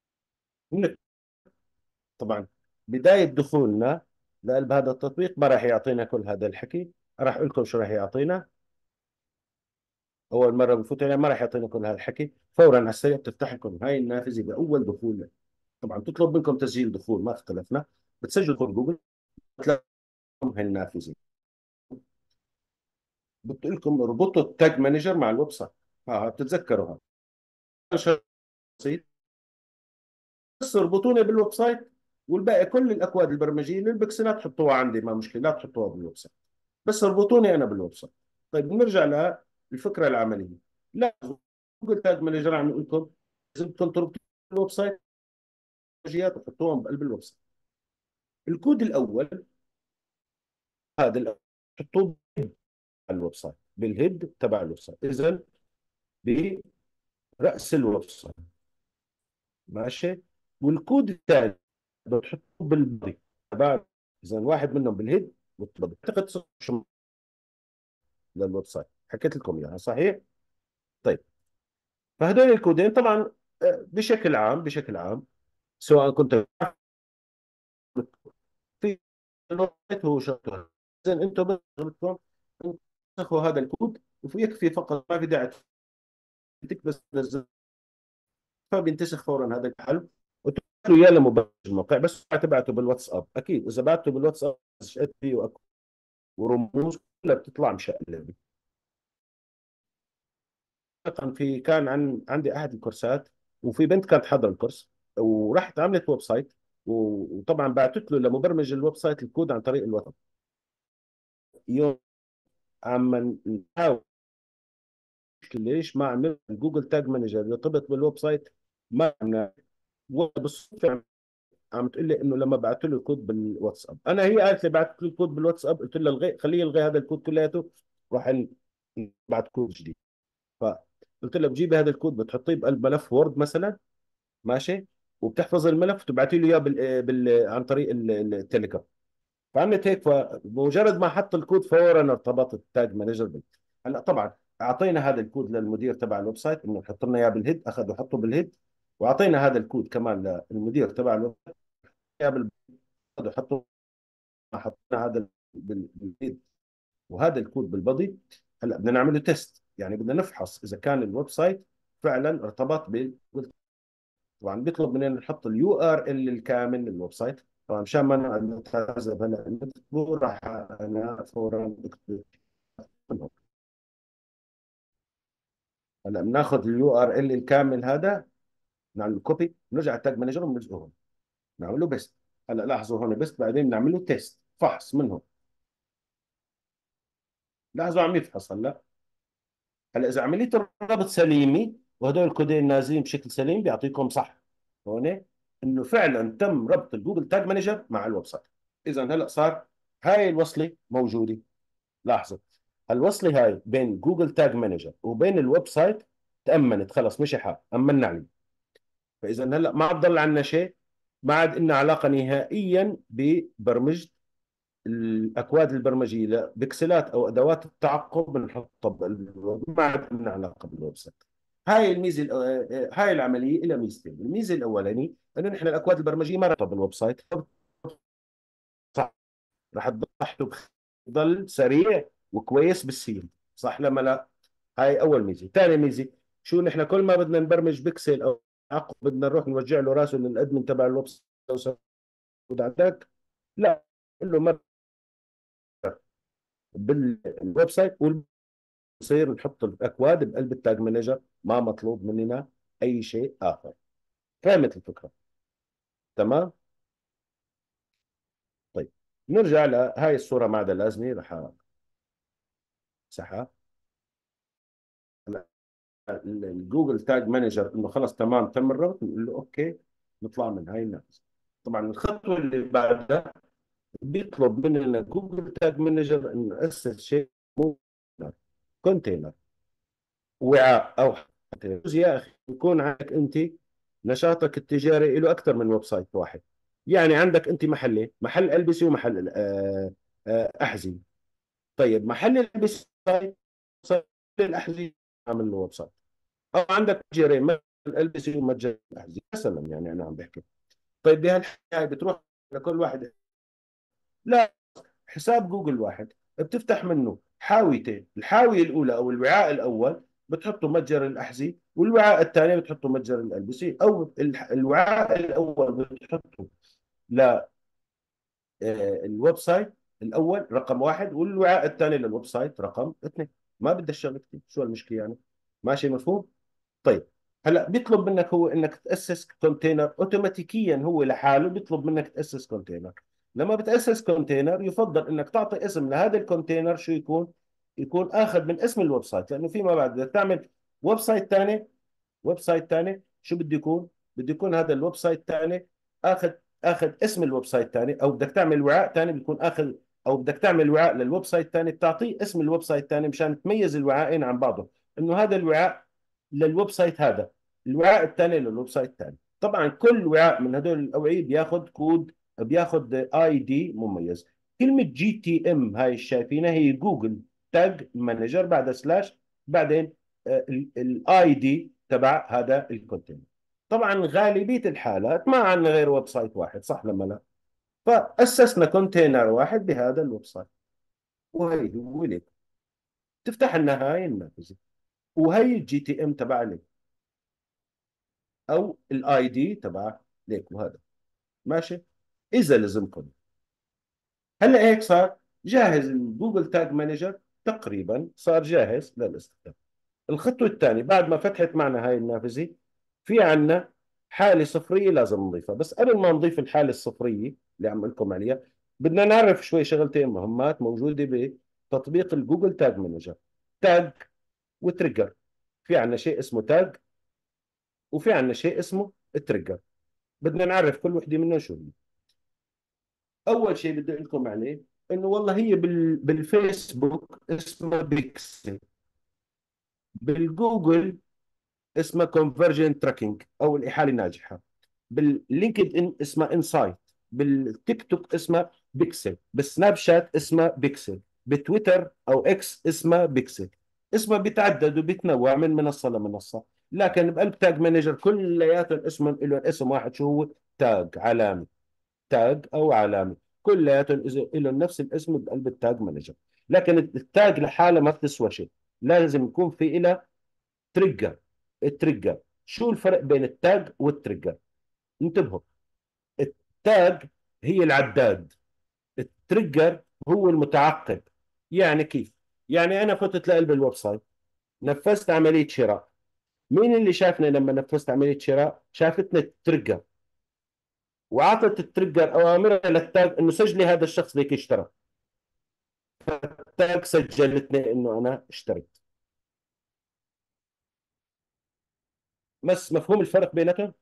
طبعا بداية دخولنا لقلب هذا التطبيق ما راح يعطينا كل هذا الحكي. راح اقول لكم شو راح يعطينا. اول مره بنفوت عليه ما راح يعطينا كل هذا الحكي. فورا على السريع بتفتح لكم هاي النافذه باول دخول. طبعا تطلب منكم تسجيل دخول، ما اختلفنا. بتسجلوا دخول جوجل، بتلاقوا هاي النافذه. بتقول لكم اربطوا التاج مانجر مع الويب سايت. بتتذكروا هذا بسيط. بس اربطوني بالويب سايت، والباقي كل الاكواد البرمجيه للبكسلات حطوها عندي، ما مشكله، لا تحطوها بالويب سايت. بس اربطوني انا بالويب سايت. طيب بنرجع للفكره العمليه. لا، جوجل تاج مانجر عم يقول لكم لازم تربطوا الويب سايت وتحطوهم بقلب الويب سايت. الكود الاول هذا تحطوه على الويب سايت بالهيد تبع الويب سايت، اذا براس الويب سايت. ماشي. والكود الثاني بتحطوه بالبادي تبع، اذا واحد منهم بالهيد والبادي. اعتقد للويب سايت حكيت لكم اياها صحيح. طيب، فهذول الكودين طبعا بشكل عام سواء كنت في الوقت هو شغله. اذا انتم بس شغلتكم تنسخوا هذا الكود، ويكفي فقط، ما في داعي بس تنزل، فبينتسخ فورا هذا الحل وتبعتوا اياه لمبرمج الموقع. بس تبعته بالواتساب، اكيد اذا بعته بالواتساب شئت فيه ورموز كلها بتطلع مشقلبه. كان عندي احد الكورسات، وفي بنت كانت حاضره الكورس، وراحت عملت ويب سايت، وطبعا بعثت له لمبرمج الويب سايت الكود عن طريق الواتساب. يوم عم نحاول ليش ما عملت جوجل تاج مانجر يرتبط بالويب سايت، ما عملنا. بالصدفه عم تقول لي انه لما بعثت له الكود بالواتساب، انا هي قالت لي بعثت له الكود بالواتساب، قلت لها الغي، خليه يلغي هذا الكود كلياته، راح نبعث كود جديد. فقلت لها بجيبي هذا الكود بتحطيه بقلب ملف وورد مثلا، ماشي، وبتحفظ الملف وتبعتي له اياه عن طريق التليجرام. فعملت هيك، فبمجرد ما حط الكود فورا ارتبط التاج مانجر هلا طبعا اعطينا هذا الكود للمدير تبع الويب سايت انه يحط لنا اياه بالهيد، اخذ وحطه بالهيد. واعطينا هذا الكود كمان للمدير تبع الويب سايت اياه وحطه. حطينا هذا بالهيد وهذا الكود بالبادي. هلا بدنا نعمل له تيست، يعني بدنا نفحص اذا كان الويب سايت فعلا ارتبط طبعا بيطلب مننا نحط اليو ار ال الكامل للويب سايت. طبعا مشان ما نتعذب هلا نكتبه، راح انا فورا اكتب منهم. هلا بناخذ اليو ار ال الكامل هذا، نعمل كوبي، نرجع على التاج مانجر ونلزقه هون، نعمل له بيست. هلا لاحظوا هون بيست، بعدين بنعمل له تيست فحص منهم. لاحظوا عم يفحص هلا. هلا اذا عمليه الربط سليمه وهدول الكودين نازلين بشكل سليم بيعطيكم صح هون انه فعلا تم ربط الجوجل تاج مانجر مع الويب سايت. اذا هلا صار هاي الوصله موجوده، لحظه، الوصله هاي بين جوجل تاج مانجر وبين الويب سايت تامنت خلص، مشي حال، امنا عليه. فاذا هلا ما عاد ضل عندنا شيء، ما عاد لنا علاقه نهائيا ببرمجه الاكواد البرمجيه لبكسلات او ادوات التعقب بنحطها ما عاد لنا علاقه بالويب سايت. هاي الميزه هاي العمليه لها ميزتين. الميزه الاولانيه انه نحن الاكواد البرمجيه ما ربطها بالويب سايت، صح؟ رح تضحته بضل سريع وكويس بالسير، صح لما لا؟ هاي اول ميزه. ثاني ميزه، شو نحن كل ما بدنا نبرمج بيكسل او عقب بدنا نروح نوجع له راسه للادمن تبع الويب سايت عندك، لا، قل له مر بالويب سايت، ونصير نحط الاكواد بقلب التاج مانجر، ما مطلوب مننا اي شيء اخر. فهمت الفكره؟ تمام. طيب، نرجع لهاي الصوره ما عدا لازمه، رح امسحها. الجوجل تاج مانجر انه خلص تمام تم الربط، نقول له اوكي، نطلع من هاي النافذه. طبعا الخطوه اللي بعدها بيطلب مننا جوجل تاج مانجر انه ناسس شيء اسمه كونتينر، وعاء او يا اخي يكون عندك انت نشاطك التجاري له اكثر من ويب سايت واحد. يعني عندك انت محلين، محل البسه ومحل احذيه. طيب محل البسه الاحذيه عامل له ويب سايت، او عندك متجرين، مثل البسي ومتجر الاحذيه مثلا، يعني انا عم بحكي. طيب بهالحكايه بتروح لكل واحد؟ لا، حساب جوجل واحد بتفتح منه حاويتين، الحاويه الاولى او الوعاء الاول بتحطه متجر الاحذيه، والوعاء الثاني بتحطه متجر الالبسه، او الوعاء الاول بتحطه للويب سايت الاول رقم واحد، والوعاء الثاني للويب سايت رقم اثنين. ما بدها الشغله كثير، شو المشكله يعني؟ ماشي، مفهوم؟ طيب، هلا بيطلب منك هو انك تاسس كونتينر اوتوماتيكيا، هو لحاله بيطلب منك تاسس كونتينر. لما بتاسس كونتينر يفضل انك تعطي اسم لهذا الكونتينر، شو يكون؟ يكون اخذ من اسم الويب سايت، لانه فيما بعد بدك تعمل ويب سايت ثاني. ويب سايت ثاني شو بده يكون؟ بده يكون هذا الويب سايت الثاني اخذ اسم الويب سايت الثاني، او بدك تعمل وعاء ثاني بيكون اخذ، او بدك تعمل وعاء للويب سايت الثاني بتعطيه اسم الويب سايت الثاني مشان تميز الوعاءين عن بعضهم، انه هذا الوعاء للويب سايت هذا، الوعاء الثاني للويب سايت الثاني. طبعا كل وعاء من هذول الاوعيه بياخذ كود، بياخذ اي دي مميز. كلمه جي تي ام هاي شايفينها هي جوجل تاج مانجر، بعد سلاش، بعدين الاي دي تبع هذا الكونتينر. طبعا غالبيه الحالات ما عندنا غير ويب سايت واحد، صح لما لا؟ فاسسنا كونتينر واحد بهذا الويب سايت، وهي هو ليك تفتح لنا هاي النافذه، وهي الجي تي ام تبع ليك، او الاي دي تبع ليك، وهذا ماشي. اذا لزمكم هلا هيك صار جاهز الجوجل تاج مانجر، تقريبا صار جاهز للاستخدام. الخطوه الثانيه بعد ما فتحت معنا هاي النافذه، في عندنا حاله صفريه لازم نضيفها. بس قبل ما نضيف الحاله الصفريه اللي عم لكم عليها، بدنا نعرف شوي شغلتين مهمات موجوده بتطبيق الجوجل تاج مانجر: تاج وتريجر. في عندنا شيء اسمه تاج، وفي عندنا شيء اسمه تريجر. بدنا نعرف كل وحده منهم شو هي. اول شيء بدي اقول لكم عليه انه والله هي بالفيسبوك اسمها بيكسل، بالجوجل اسمها كونفرجن تراكنج او الاحاله الناجحه، باللينكد ان اسمها انسايت، بالتيك توك اسمها بيكسل، بالسناب شات اسمها بيكسل، بتويتر او اكس اسمها بيكسل. اسمها بيتعدد وبيتنوع من منصه لمنصه، لكن بقلب تاج مانجر كلياتهم اسمهم له اسم واحد، شو هو؟ تاج، علامه. تاج او علامه، كلياتهم لهم نفس الاسم بقلب التاج مانجر. لكن التاج لحاله ما بتسوى شيء، لازم يكون في لها تريجر. التريجر، شو الفرق بين التاج والتريجر؟ انتبهوا، التاج هي العداد، التريجر هو المتعقب. يعني كيف؟ يعني انا فتت لقلب الويب سايت، نفذت عمليه شراء، مين اللي شافني لما نفذت عمليه شراء؟ شافتني التريجر، واعطت التريجر اوامرها للتاج انه سجلي هذا الشخص ليك اشترى. التاج سجلتني انه انا اشتريت. بس مفهوم الفرق بيناتهم؟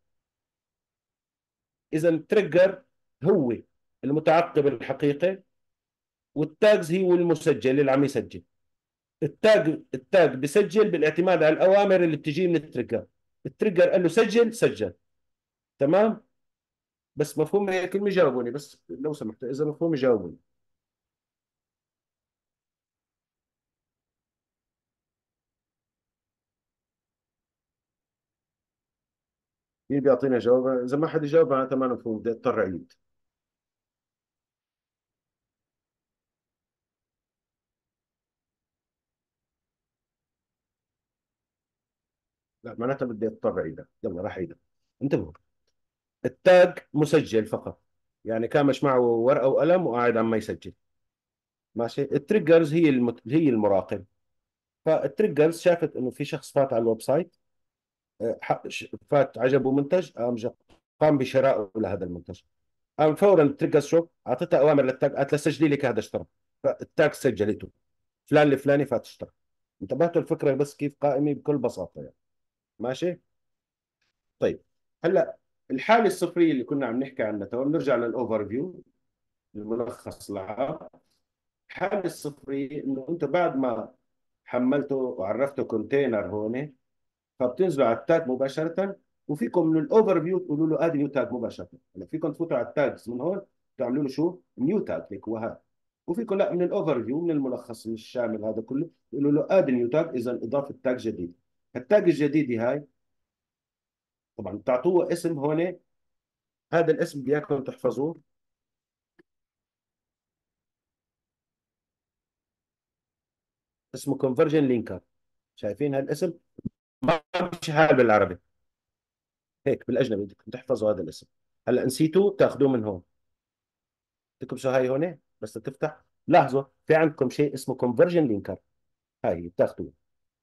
اذا التريجر هو المتعقب الحقيقي، والتاجز هي المسجل اللي عم يسجل. التاج بسجل بالاعتماد على الاوامر اللي بتجي من التريجر. التريجر قال له سجل، سجل. تمام. بس مفهوم هي كلمه، جاوبوني بس لو سمحت، اذا مفهوم جاوبوني. مين بيعطينا جواب؟ اذا ما حد يجاوب معناتها ما مفهوم، بدي اضطر اعيد. لا معناتها بدي اضطر اعيدها، يلا راح اعيدها. انتبهوا. التاج مسجل فقط، يعني كان مش معه ورقه وقلم وقاعد عم يسجل. ماشي. التريجرز هي المراقب. فالتريجرز شافت انه في شخص فات على الويب سايت، فات عجبه منتج، قام بشرائه لهذا المنتج. قام فورا التريجرز شو اعطتها اوامر للتاج، قالت له سجلي لك هذا اشترى. فالتاج سجلته، فلان الفلاني فات اشترى. انتبهتوا الفكره بس كيف قائمه بكل بساطه يعني. ماشي. طيب. هلا الحاله الصفريه اللي كنا عم نحكي عنها تو، نرجع للاوفر فيو، الملخص العام. الحاله الصفريه انه انت بعد ما حملته وعرفته كونتينر هون، فبتنزلوا على التاج مباشره. وفيكم من الاوفر فيو تقولوا له اد نيو تاج مباشره. هلا فيكم تفوتوا على التاجز من هون، تعملوا له شو نيو تاج، هيك هو هذا. وفيكم لا، من الاوفر فيو، من الملخص الشامل هذا كله، تقولوا له اد نيو تاج، اذا اضافه تاج جديد. التاج الجديده هاي طبعا بتعطوه اسم هون. هذا الاسم بديكم تحفظوه، اسمه كونفرجن لينكر. شايفين هالاسم؟ ما مش حال بالعربي، هيك بالاجنبي بدكم تحفظوا هذا الاسم. هلا نسيتوه تاخذوه من هون، تكبسوا هاي هون بس تفتح. لاحظوا في عندكم شيء اسمه كونفرجن لينكر، هاي بتاخذوه.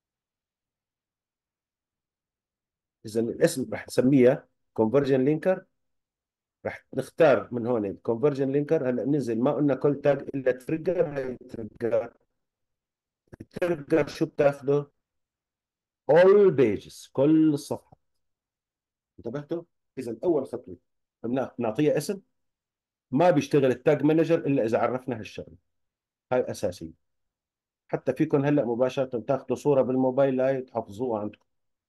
اذا الاسم رح تسميها كونفرجن لينكر. رح نختار من هون الكونفرجن لينكر. هلا ننزل، ما قلنا كل تاج الا تريجر. هاي تريجر. التريجر شو بتاخذه؟ all pages، كل الصفحه. انتبهتوا؟ اذا اول خطوه بنعطيها اسم. ما بيشتغل التاج مانجر الا اذا عرفنا هالشغله، هاي اساسيه. حتى فيكم هلا مباشره تاخذوا صوره بالموبايل هاي تحفظوها عندكم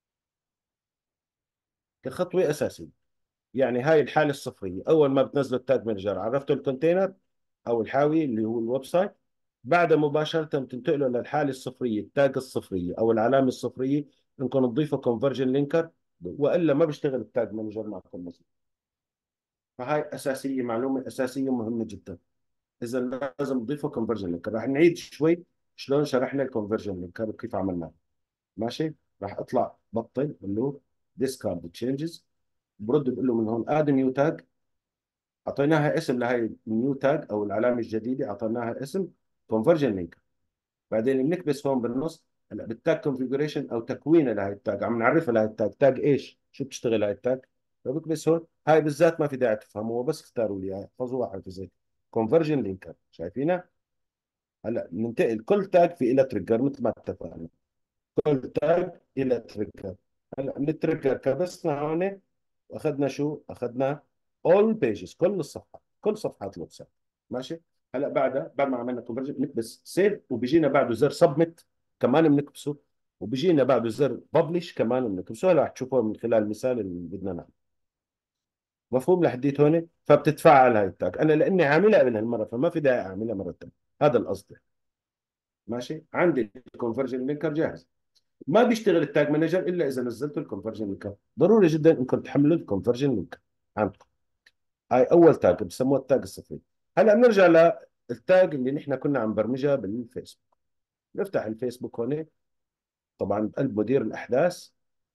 كخطوه اساسيه. يعني هاي الحاله الصفريه، اول ما بتنزلوا التاج مانجر عرفتوا الكونتينر او الحاوي اللي هو الويب سايت. بعدها مباشره بتنتقلوا للحاله الصفريه، التاج الصفريه او العلامه الصفريه، انكم تضيفوا كونفرجن لينكر، والا ما بيشتغل التاج مانجر معكم مثلا. فهاي اساسيه، معلومه اساسيه مهمه جدا. اذا لازم تضيفوا كونفرجن لينكر. راح نعيد شوي شلون شرحنا الكونفرجن لينكر وكيف عملناه. ماشي. راح اطلع بطل بقول له ديسكارد تشينجز، برد بقول له من هون اد نيو تاج. اعطيناها اسم لهي النيو تاج او العلامه الجديده، اعطيناها اسم كونفرجن لينك. بعدين بنكبس هون بالنص. هلا بالتاج كونفيجريشن او تكوينه لهي التاج عم نعرفها لهي التاج، تاج ايش، شو بتشتغل هاي التاج. فبكبس هون. هاي بالذات ما في داعي تفهموها، بس اختاروا لي احفظوها حفظت. كونفرجن لينكر، شايفينها؟ هلا ننتقل، كل تاج في لها تريجر مثل ما اتفقنا. كل تاج إلى تريجر. هلا من التريجر كبسنا هون، واخذنا شو اخذنا؟ all pages، كل الصفحات، كل صفحات الويب سايت. ماشي. هلا بعدها، بعد ما عملنا كونفرجن، بنكبس سيف، وبيجينا بعده زر سبميت كمان بنكبسه. وبيجينا بعده زر ببلش كمان بنكبسه. هلا رح تشوفوه من خلال المثال اللي بدنا نعمله. مفهوم لحديت هون؟ فبتتفاعل هاي التاج. انا لاني عاملها قبل هالمره فما في داعي اعملها مره ثانيه. هذا القصد. ماشي. عندي الكونفرجن لينكر جاهز. ما بيشتغل التاج مانجر الا اذا نزلتوا الكونفرجن لينكر. ضروري جدا انكم تحملوا الكونفرجن لينكر عندكم. هاي اول تاج بسموه التاج الصفري. هلا بنرجع للتاج اللي نحن كنا عم برمجها بالفيسبوك. نفتح الفيسبوك هون، طبعا بقلب مدير الاحداث.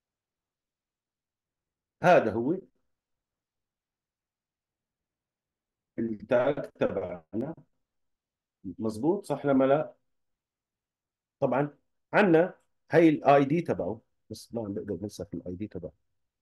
هذا هو التاج تبعنا. مزبوط صح لما لا؟ طبعا عندنا هي الاي دي تبعه، بس ما عم بقدر ننسى الاي دي تبعه.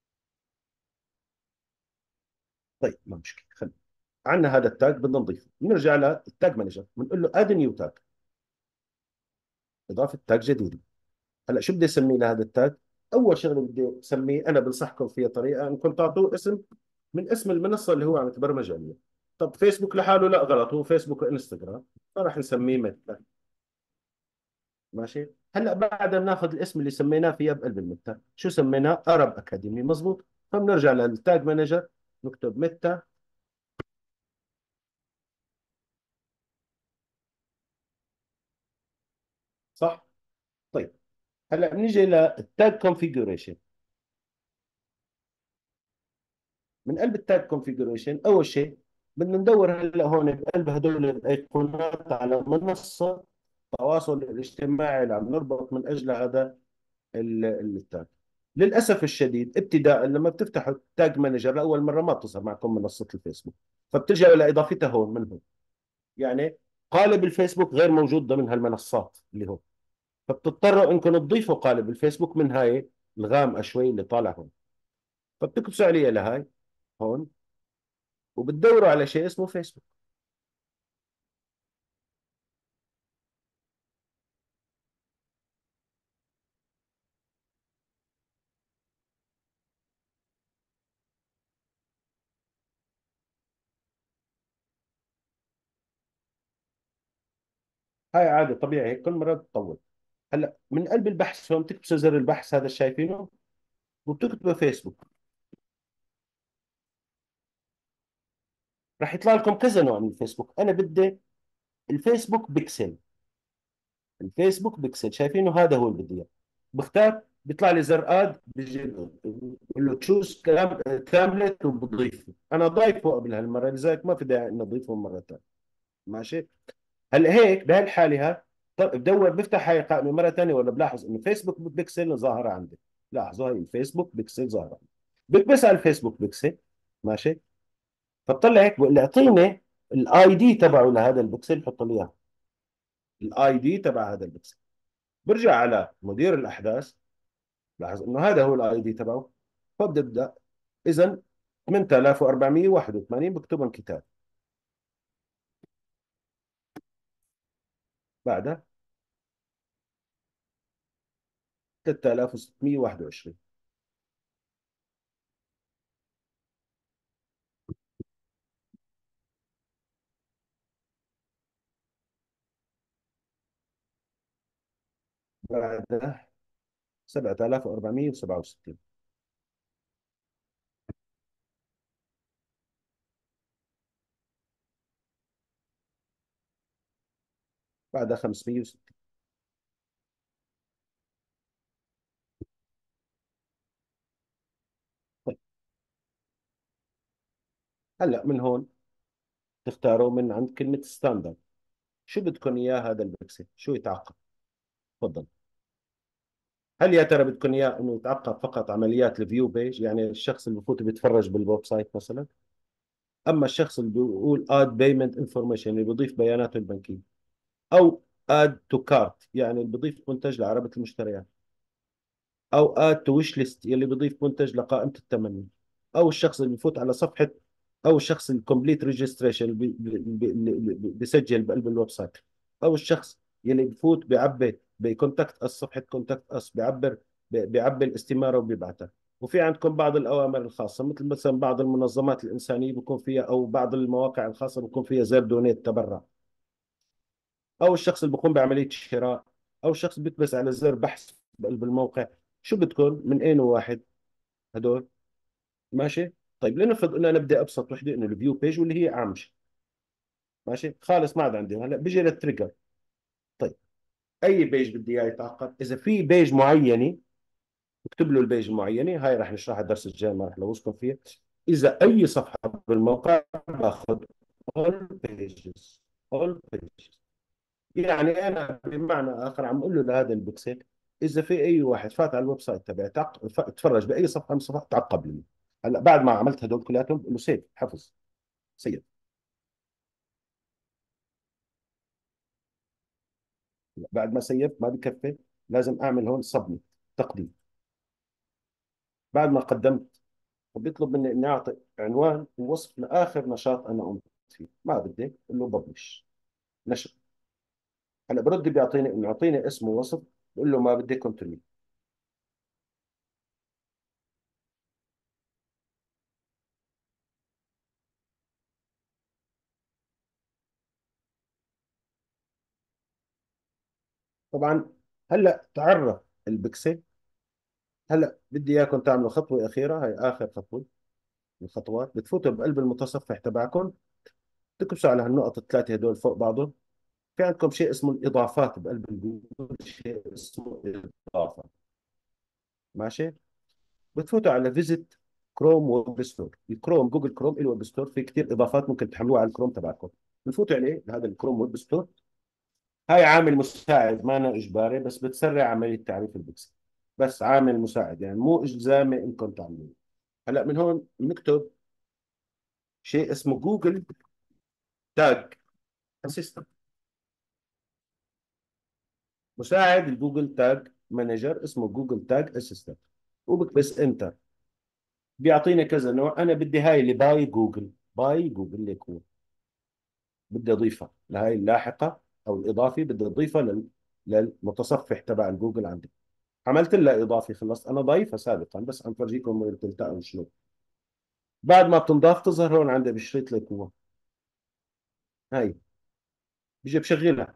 طيب ما مشكله، خلينا. عندنا هذا التاج بدنا نضيفه. بنرجع للتاج مانجر، بنقول له اد نيو تاج، اضافه تاج جديد. هلا شو بدي اسميه لهذا التاج؟ اول شغله بدي اسميه، انا بنصحكم فيها طريقه انكم تعطوه اسم من اسم المنصه اللي هو عم يتبرمج عليها. طب فيسبوك لحاله لا غلط، هو فيسبوك وانستغرام، فراح نسميه ميتا. ماشي. هلا بعد ما ناخذ الاسم اللي سميناه فيها بقلب الميتا، شو سميناه؟ ارب اكاديمي، مزبوط. فبنرجع للتاج مانجر، نكتب ميتا. صح. طيب هلا بنيجي للتاج كونفيجريشن. من قلب التاج كونفيجريشن اول شيء بدنا ندور هلا هون بقلب هدول الايقونات على منصه التواصل الاجتماعي اللي عم نربط من اجل هذا التاج. للاسف الشديد ابتداء لما بتفتحوا التاج مانجر لاول مره ما بتظهر معكم منصه الفيسبوك، فبتلجأوا الى اضافتها هون من هون. يعني قالب الفيسبوك غير موجود ضمن هالمنصات اللي هون، فبتضطروا انكم تضيفوا قالب الفيسبوك من هاي الغامقه شوي اللي طالع هون. فبتكبسوا عليها لهاي هون، وبتدوروا على شيء اسمه فيسبوك. هاي عادة طبيعي، هيك كل مرة بتطول. هلا من قلب البحث هون بتكبسوا زر البحث هذا شايفينه، وبتكتبوا فيسبوك. راح يطلع لكم كذا نوع من الفيسبوك. انا بدي الفيسبوك بيكسل. الفيسبوك بيكسل شايفينه؟ هذا هو اللي بدي اياه. بختار، بيطلع لي زر اد، بيجي بقول له تشوز كاملت، وبضيفه. انا ضايفه قبل هالمره، لذلك ما في داعي اني اضيفه مره ثانيه. ماشي. هلا هيك بهالحاله بدور بفتح هاي القائمه مره ثانيه، ولا بلاحظ انه فيسبوك بيكسل ظاهره عندي. لاحظوا هاي الفيسبوك بيكسل ظاهره. بكبس على الفيسبوك بيكسل. ماشي. فبطلع هيك بقول لي اعطيني الاي دي تبعه لهذا البكسل، بحط لي اياه الاي دي تبع هذا البكسل. برجع على مدير الاحداث، لاحظ انه هذا هو الاي دي تبعه. فببدا اذا 8481 بكتبهم كتاب. بعدها 3621. بعدها 7467. بعدها 560. طيب هلا من هون تختاروا من عند كلمة ستاندرد، شو بدكم اياه هذا البكسل، شو يتعقب. تفضل. هل يا ترى بدكم اياه انه يتعقب فقط عمليات الفيو بيج، يعني الشخص اللي بفوت بيتفرج بالويب سايت مثلا؟ اما الشخص اللي بيقول اد بيمنت انفورميشن، اللي بيضيف بياناته البنكيه؟ او اد تو كارت، يعني اللي بيضيف منتج لعربة المشتريات؟ او اد تو ويش ليست، يلي بيضيف منتج لقائمة التمني؟ او الشخص اللي بفوت على صفحة، او الشخص الكومبليت ريجستريشن اللي بيسجل بقلب الويب سايت؟ او الشخص يلي بفوت بيعبي بكونتاكت اس، صفحة كونتاكت اس، بيعبي الاستمارة وبيبعتها. وفي عندكم بعض الأوامر الخاصة، مثل مثلا بعض المنظمات الإنسانية بيكون فيها، أو بعض المواقع الخاصة بيكون فيها زر دونيت تبرع. او الشخص اللي بيقوم بعمليه شراء، او الشخص بيكبس على زر بحث بقلب الموقع. شو بدكم من اين واحد هدول؟ ماشي. طيب لنفرض انه انا بدي ابسط وحده، انه الفيو بيج واللي هي اعم شيء. ماشي خالص ما عاد عندي. هلا بيجي للتريجر. طيب اي بيج بدي اياه يتعقد؟ اذا في بيج معينه اكتب له البيج المعينه، هاي راح نشرحها الدرس الجاي، ما راح لوصكم فيها. اذا اي صفحه بالموقع باخذ all pages. all pages. يعني انا بمعنى اخر عم اقول له لهذا البكسل، اذا في اي واحد فات على الويب سايت تبعي تفرج باي صفحه من الصفحات تعقب لي. هلا بعد ما عملت هدول كلياتهم بقول له سيف، حفظ، سيف. بعد ما سيفت ما بكفي، لازم اعمل هون سبميت، تقديم. بعد ما قدمت، وبيطلب مني اني اعطي عنوان ووصف لاخر نشاط انا قمت فيه. ما بدي اقول له ببلش، نشر. هلا برد بيعطيني انه اعطيني اسم ووصف، بقول له ما بدي كونتينيو. طبعا هلا تعرف البكسل. هلا بدي اياكم تعملوا خطوه اخيره، هي اخر خطوه من الخطوات. بتفوتوا بقلب المتصفح تبعكم، تكبسوا على هالنقط الثلاثه هدول فوق بعضهم. في عندكم شيء اسمه الاضافات بقلب الجوجل، شيء اسمه اضافه. ماشي. بتفوتوا على فيزيت كروم ويب ستور. الكروم جوجل كروم له ويب ستور، في كثير اضافات ممكن تحملوها على الكروم تبعكم. بتفوتوا عليه لهذا الكروم ويب ستور. هاي عامل مساعد، ما أنا اجباري، بس بتسرع عمليه تعريف البكسل. بس عامل مساعد يعني، مو الزامي انكم تعملوه. هلا من هون بنكتب شيء اسمه جوجل تاج اسيستنت، مساعد الجوجل تاج مانجر اسمه جوجل تاج اسيستنت. وبكبس انتر، بيعطيني كذا نوع. انا بدي هاي اللي باي جوجل، باي جوجل ليك هو. بدي اضيفها لهي اللاحقه او الاضافي، بدي اضيفها للمتصفح تبع الجوجل عندي. عملت لها اضافي، خلصت انا ضايفها سابقا، بس عم فرجيكم وين بتلتقوا شلون. بعد ما بتنضاف تظهر هون عندي بالشريط ليك هو. هاي بيجي بشغلها.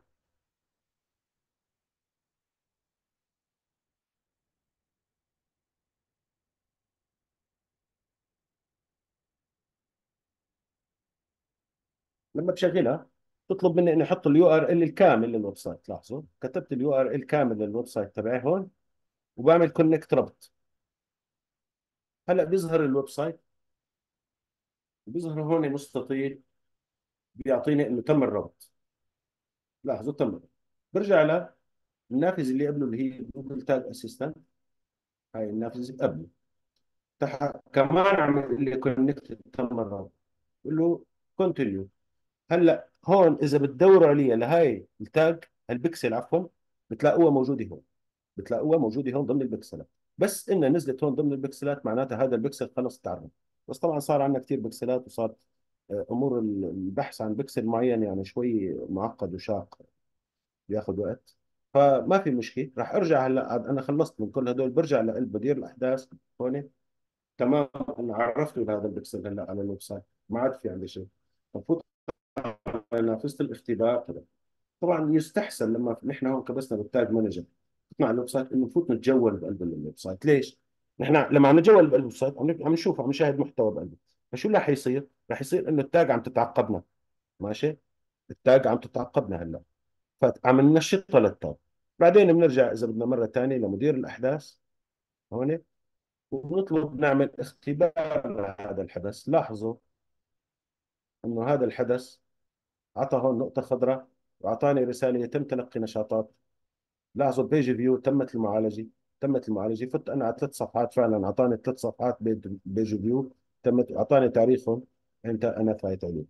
لما بشغلها تطلب مني اني احط اليو ار ال الكامل للويب سايت. لاحظوا كتبت اليو ار ال كامل للويب سايت تبعي هون، وبعمل كونكت ربط. هلا بيظهر الويب سايت، بيظهر هون مستطيل، بيعطيني انه تم الربط. لاحظوا تم الربط. برجع للنافذه اللي قبله اللي هي جوجل تاج اسيستنت. هاي النافذه قبله، كمان عمل لي كونكت تم الربط. بقول له كونتينيو. هلا هون اذا بتدوروا عليها لهاي التاج البكسل عفوا، بتلاقوها موجوده هون. بتلاقوها موجوده هون ضمن البكسلات. بس انها نزلت هون ضمن البكسلات معناتها هذا البكسل خلص تعرف. بس طبعا صار عندنا كثير بكسلات، وصار امور البحث عن بكسل معين يعني شوي معقد وشاق، بياخذ وقت. فما في مشكله، راح ارجع هلا عاد انا خلصت من كل هدول. برجع لقلب بدير الاحداث هون. تمام. انا عرفته هذا البكسل هلا على الويب سايت، ما عاد في عندي شيء. بفوت على نافذه الاختبار كذا. طبعا يستحسن لما نحن هون كبسنا بالتاج مانجر مع الويب سايت انه نفوت نتجول بقلب الويب سايت. ليش؟ نحن لما عم نتجول بقلب الويب سايت عم نشوف، عم نشاهد محتوى بقلبه. فشو اللي حيصير؟ رح يصير انه التاج عم تتعقبنا. ماشي. التاج عم تتعقبنا هلا، فعم ننشطها للتاج. بعدين بنرجع اذا بدنا مره ثانيه لمدير الاحداث هون، ونطلب نعمل اختبار لهذا الحدث. لاحظوا انه هذا الحدث عطى هون نقطه خضراء، واعطاني رساله يتم تلقي نشاطات. لاحظوا بيج فيو تمت المعالجه. تمت المعالجه. فت انا على 3 صفحات، فعلا اعطاني 3 صفحات بيج فيو تمت، اعطاني تاريخهم امتى انا فايت عليه.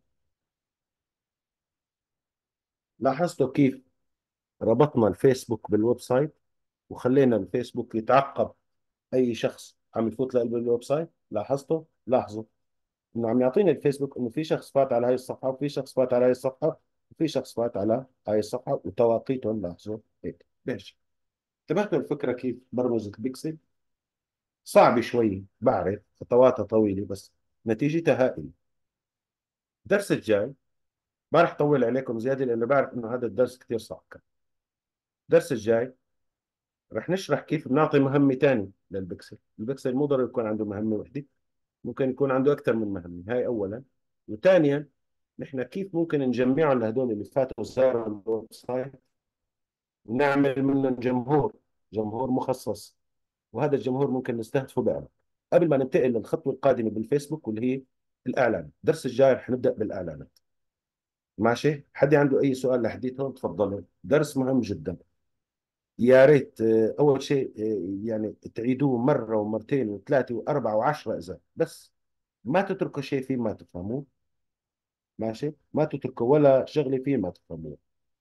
لاحظتوا كيف ربطنا الفيسبوك بالويب سايت، وخلينا الفيسبوك يتعقب اي شخص عم يفوت لقلب الويب سايت؟ لاحظتوا؟ لاحظوا انه عم يعطيني الفيسبوك انه في شخص فات على هاي الصفحه، وفي شخص فات على هاي الصفحه، وفي شخص فات على هاي الصفحه، وتواقيتهم. لاحظوا هيك. ليش؟ انتبهتوا الفكره كيف برمجه البيكسل؟ صعبة شوي بعرف، خطواتها طويلة، بس نتيجتها هائلة. الدرس الجاي ما رح طول عليكم زيادة لأنه بعرف إنه هذا الدرس كثير صعب كان. الدرس الجاي رح نشرح كيف بنعطي مهمة تانية للبكسل. البكسل مو ضروري يكون عنده مهمة وحدة، ممكن يكون عنده أكثر من مهمة. هاي أولا. وثانيا نحن كيف ممكن نجمعهم لهدول اللي فاتوا وزاروا الويب سايت، ونعمل منهم جمهور، جمهور مخصص. وهذا الجمهور ممكن نستهدفه بأمر. قبل ما ننتقل للخطوة القادمة بالفيسبوك واللي هي الإعلان. الدرس الجاي رح نبدأ بالإعلانات. ماشي. حد عنده أي سؤال لحديث هون تفضلوا، درس مهم جدا. يا ريت أول شيء يعني تعيدوه مرة ومرتين وثلاثة وأربعة وعشرة إذا بس. ما تتركوا شيء فيه ما تفهموه. ماشي. ما تتركوا ولا شغلة فيه ما تفهموه.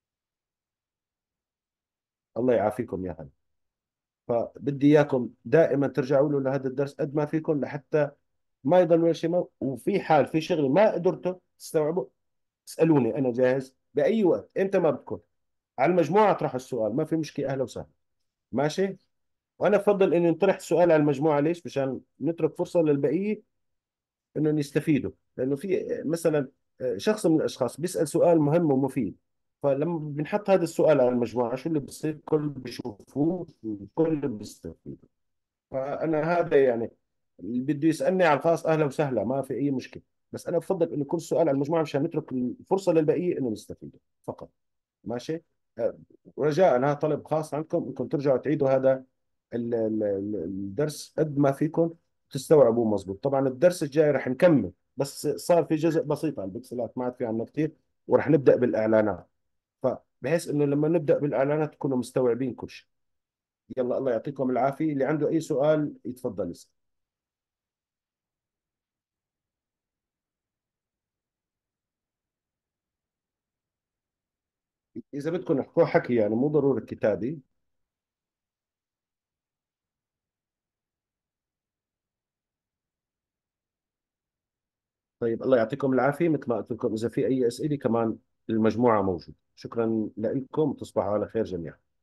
الله يعافيكم يا هلا. فبدي إياكم دائما ترجعوا له لهذا الدرس قد ما فيكم، لحتى ما يضل ولا شيء. وفي حال في شغله ما قدرتوا تستوعبوا، اسألوني، أنا جاهز بأي وقت أنت ما بدكم. على المجموعة اطرحوا السؤال، ما في مشكلة. أهلا وسهلا. ماشي. وأنا بفضل إنه نطرح السؤال على المجموعة. ليش؟ مشان نترك فرصة للبقية إنهم يستفيدوا. لأنه في مثلا شخص من الأشخاص بيسأل سؤال مهم ومفيد، فلما بنحط هذا السؤال على المجموعة، شو اللي بصير؟ الكل بيشوفوه والكل بيستفيد. فأنا هذا يعني اللي بده يسألني على الخاص أهلا وسهلا، ما في أي مشكلة. بس أنا بفضل إنه كل سؤال على المجموعة مشان نترك الفرصة للبقية إنه يستفيدوا فقط. ماشي. آه، رجاء هذا طلب خاص عندكم، انكم ترجعوا تعيدوا هذا الدرس قد ما فيكم تستوعبوه مزبوط. طبعا الدرس الجاي رح نكمل، بس صار في جزء بسيط على البكسلات ما عاد في عنا كثير، ورح نبدأ بالإعلانات. فبحيث انه لما نبدأ بالإعلانات تكونوا مستوعبين كل شيء. يلا الله يعطيكم العافية، اللي عنده أي سؤال يتفضل يسأل. إذا بدكم احكوا حكي يعني مو ضروري كتابي. طيب الله يعطيكم العافية، مثل ما قلت لكم إذا في أي أسئلة كمان المجموعة موجودة. شكرا لكم وتصبحوا على خير جميعا.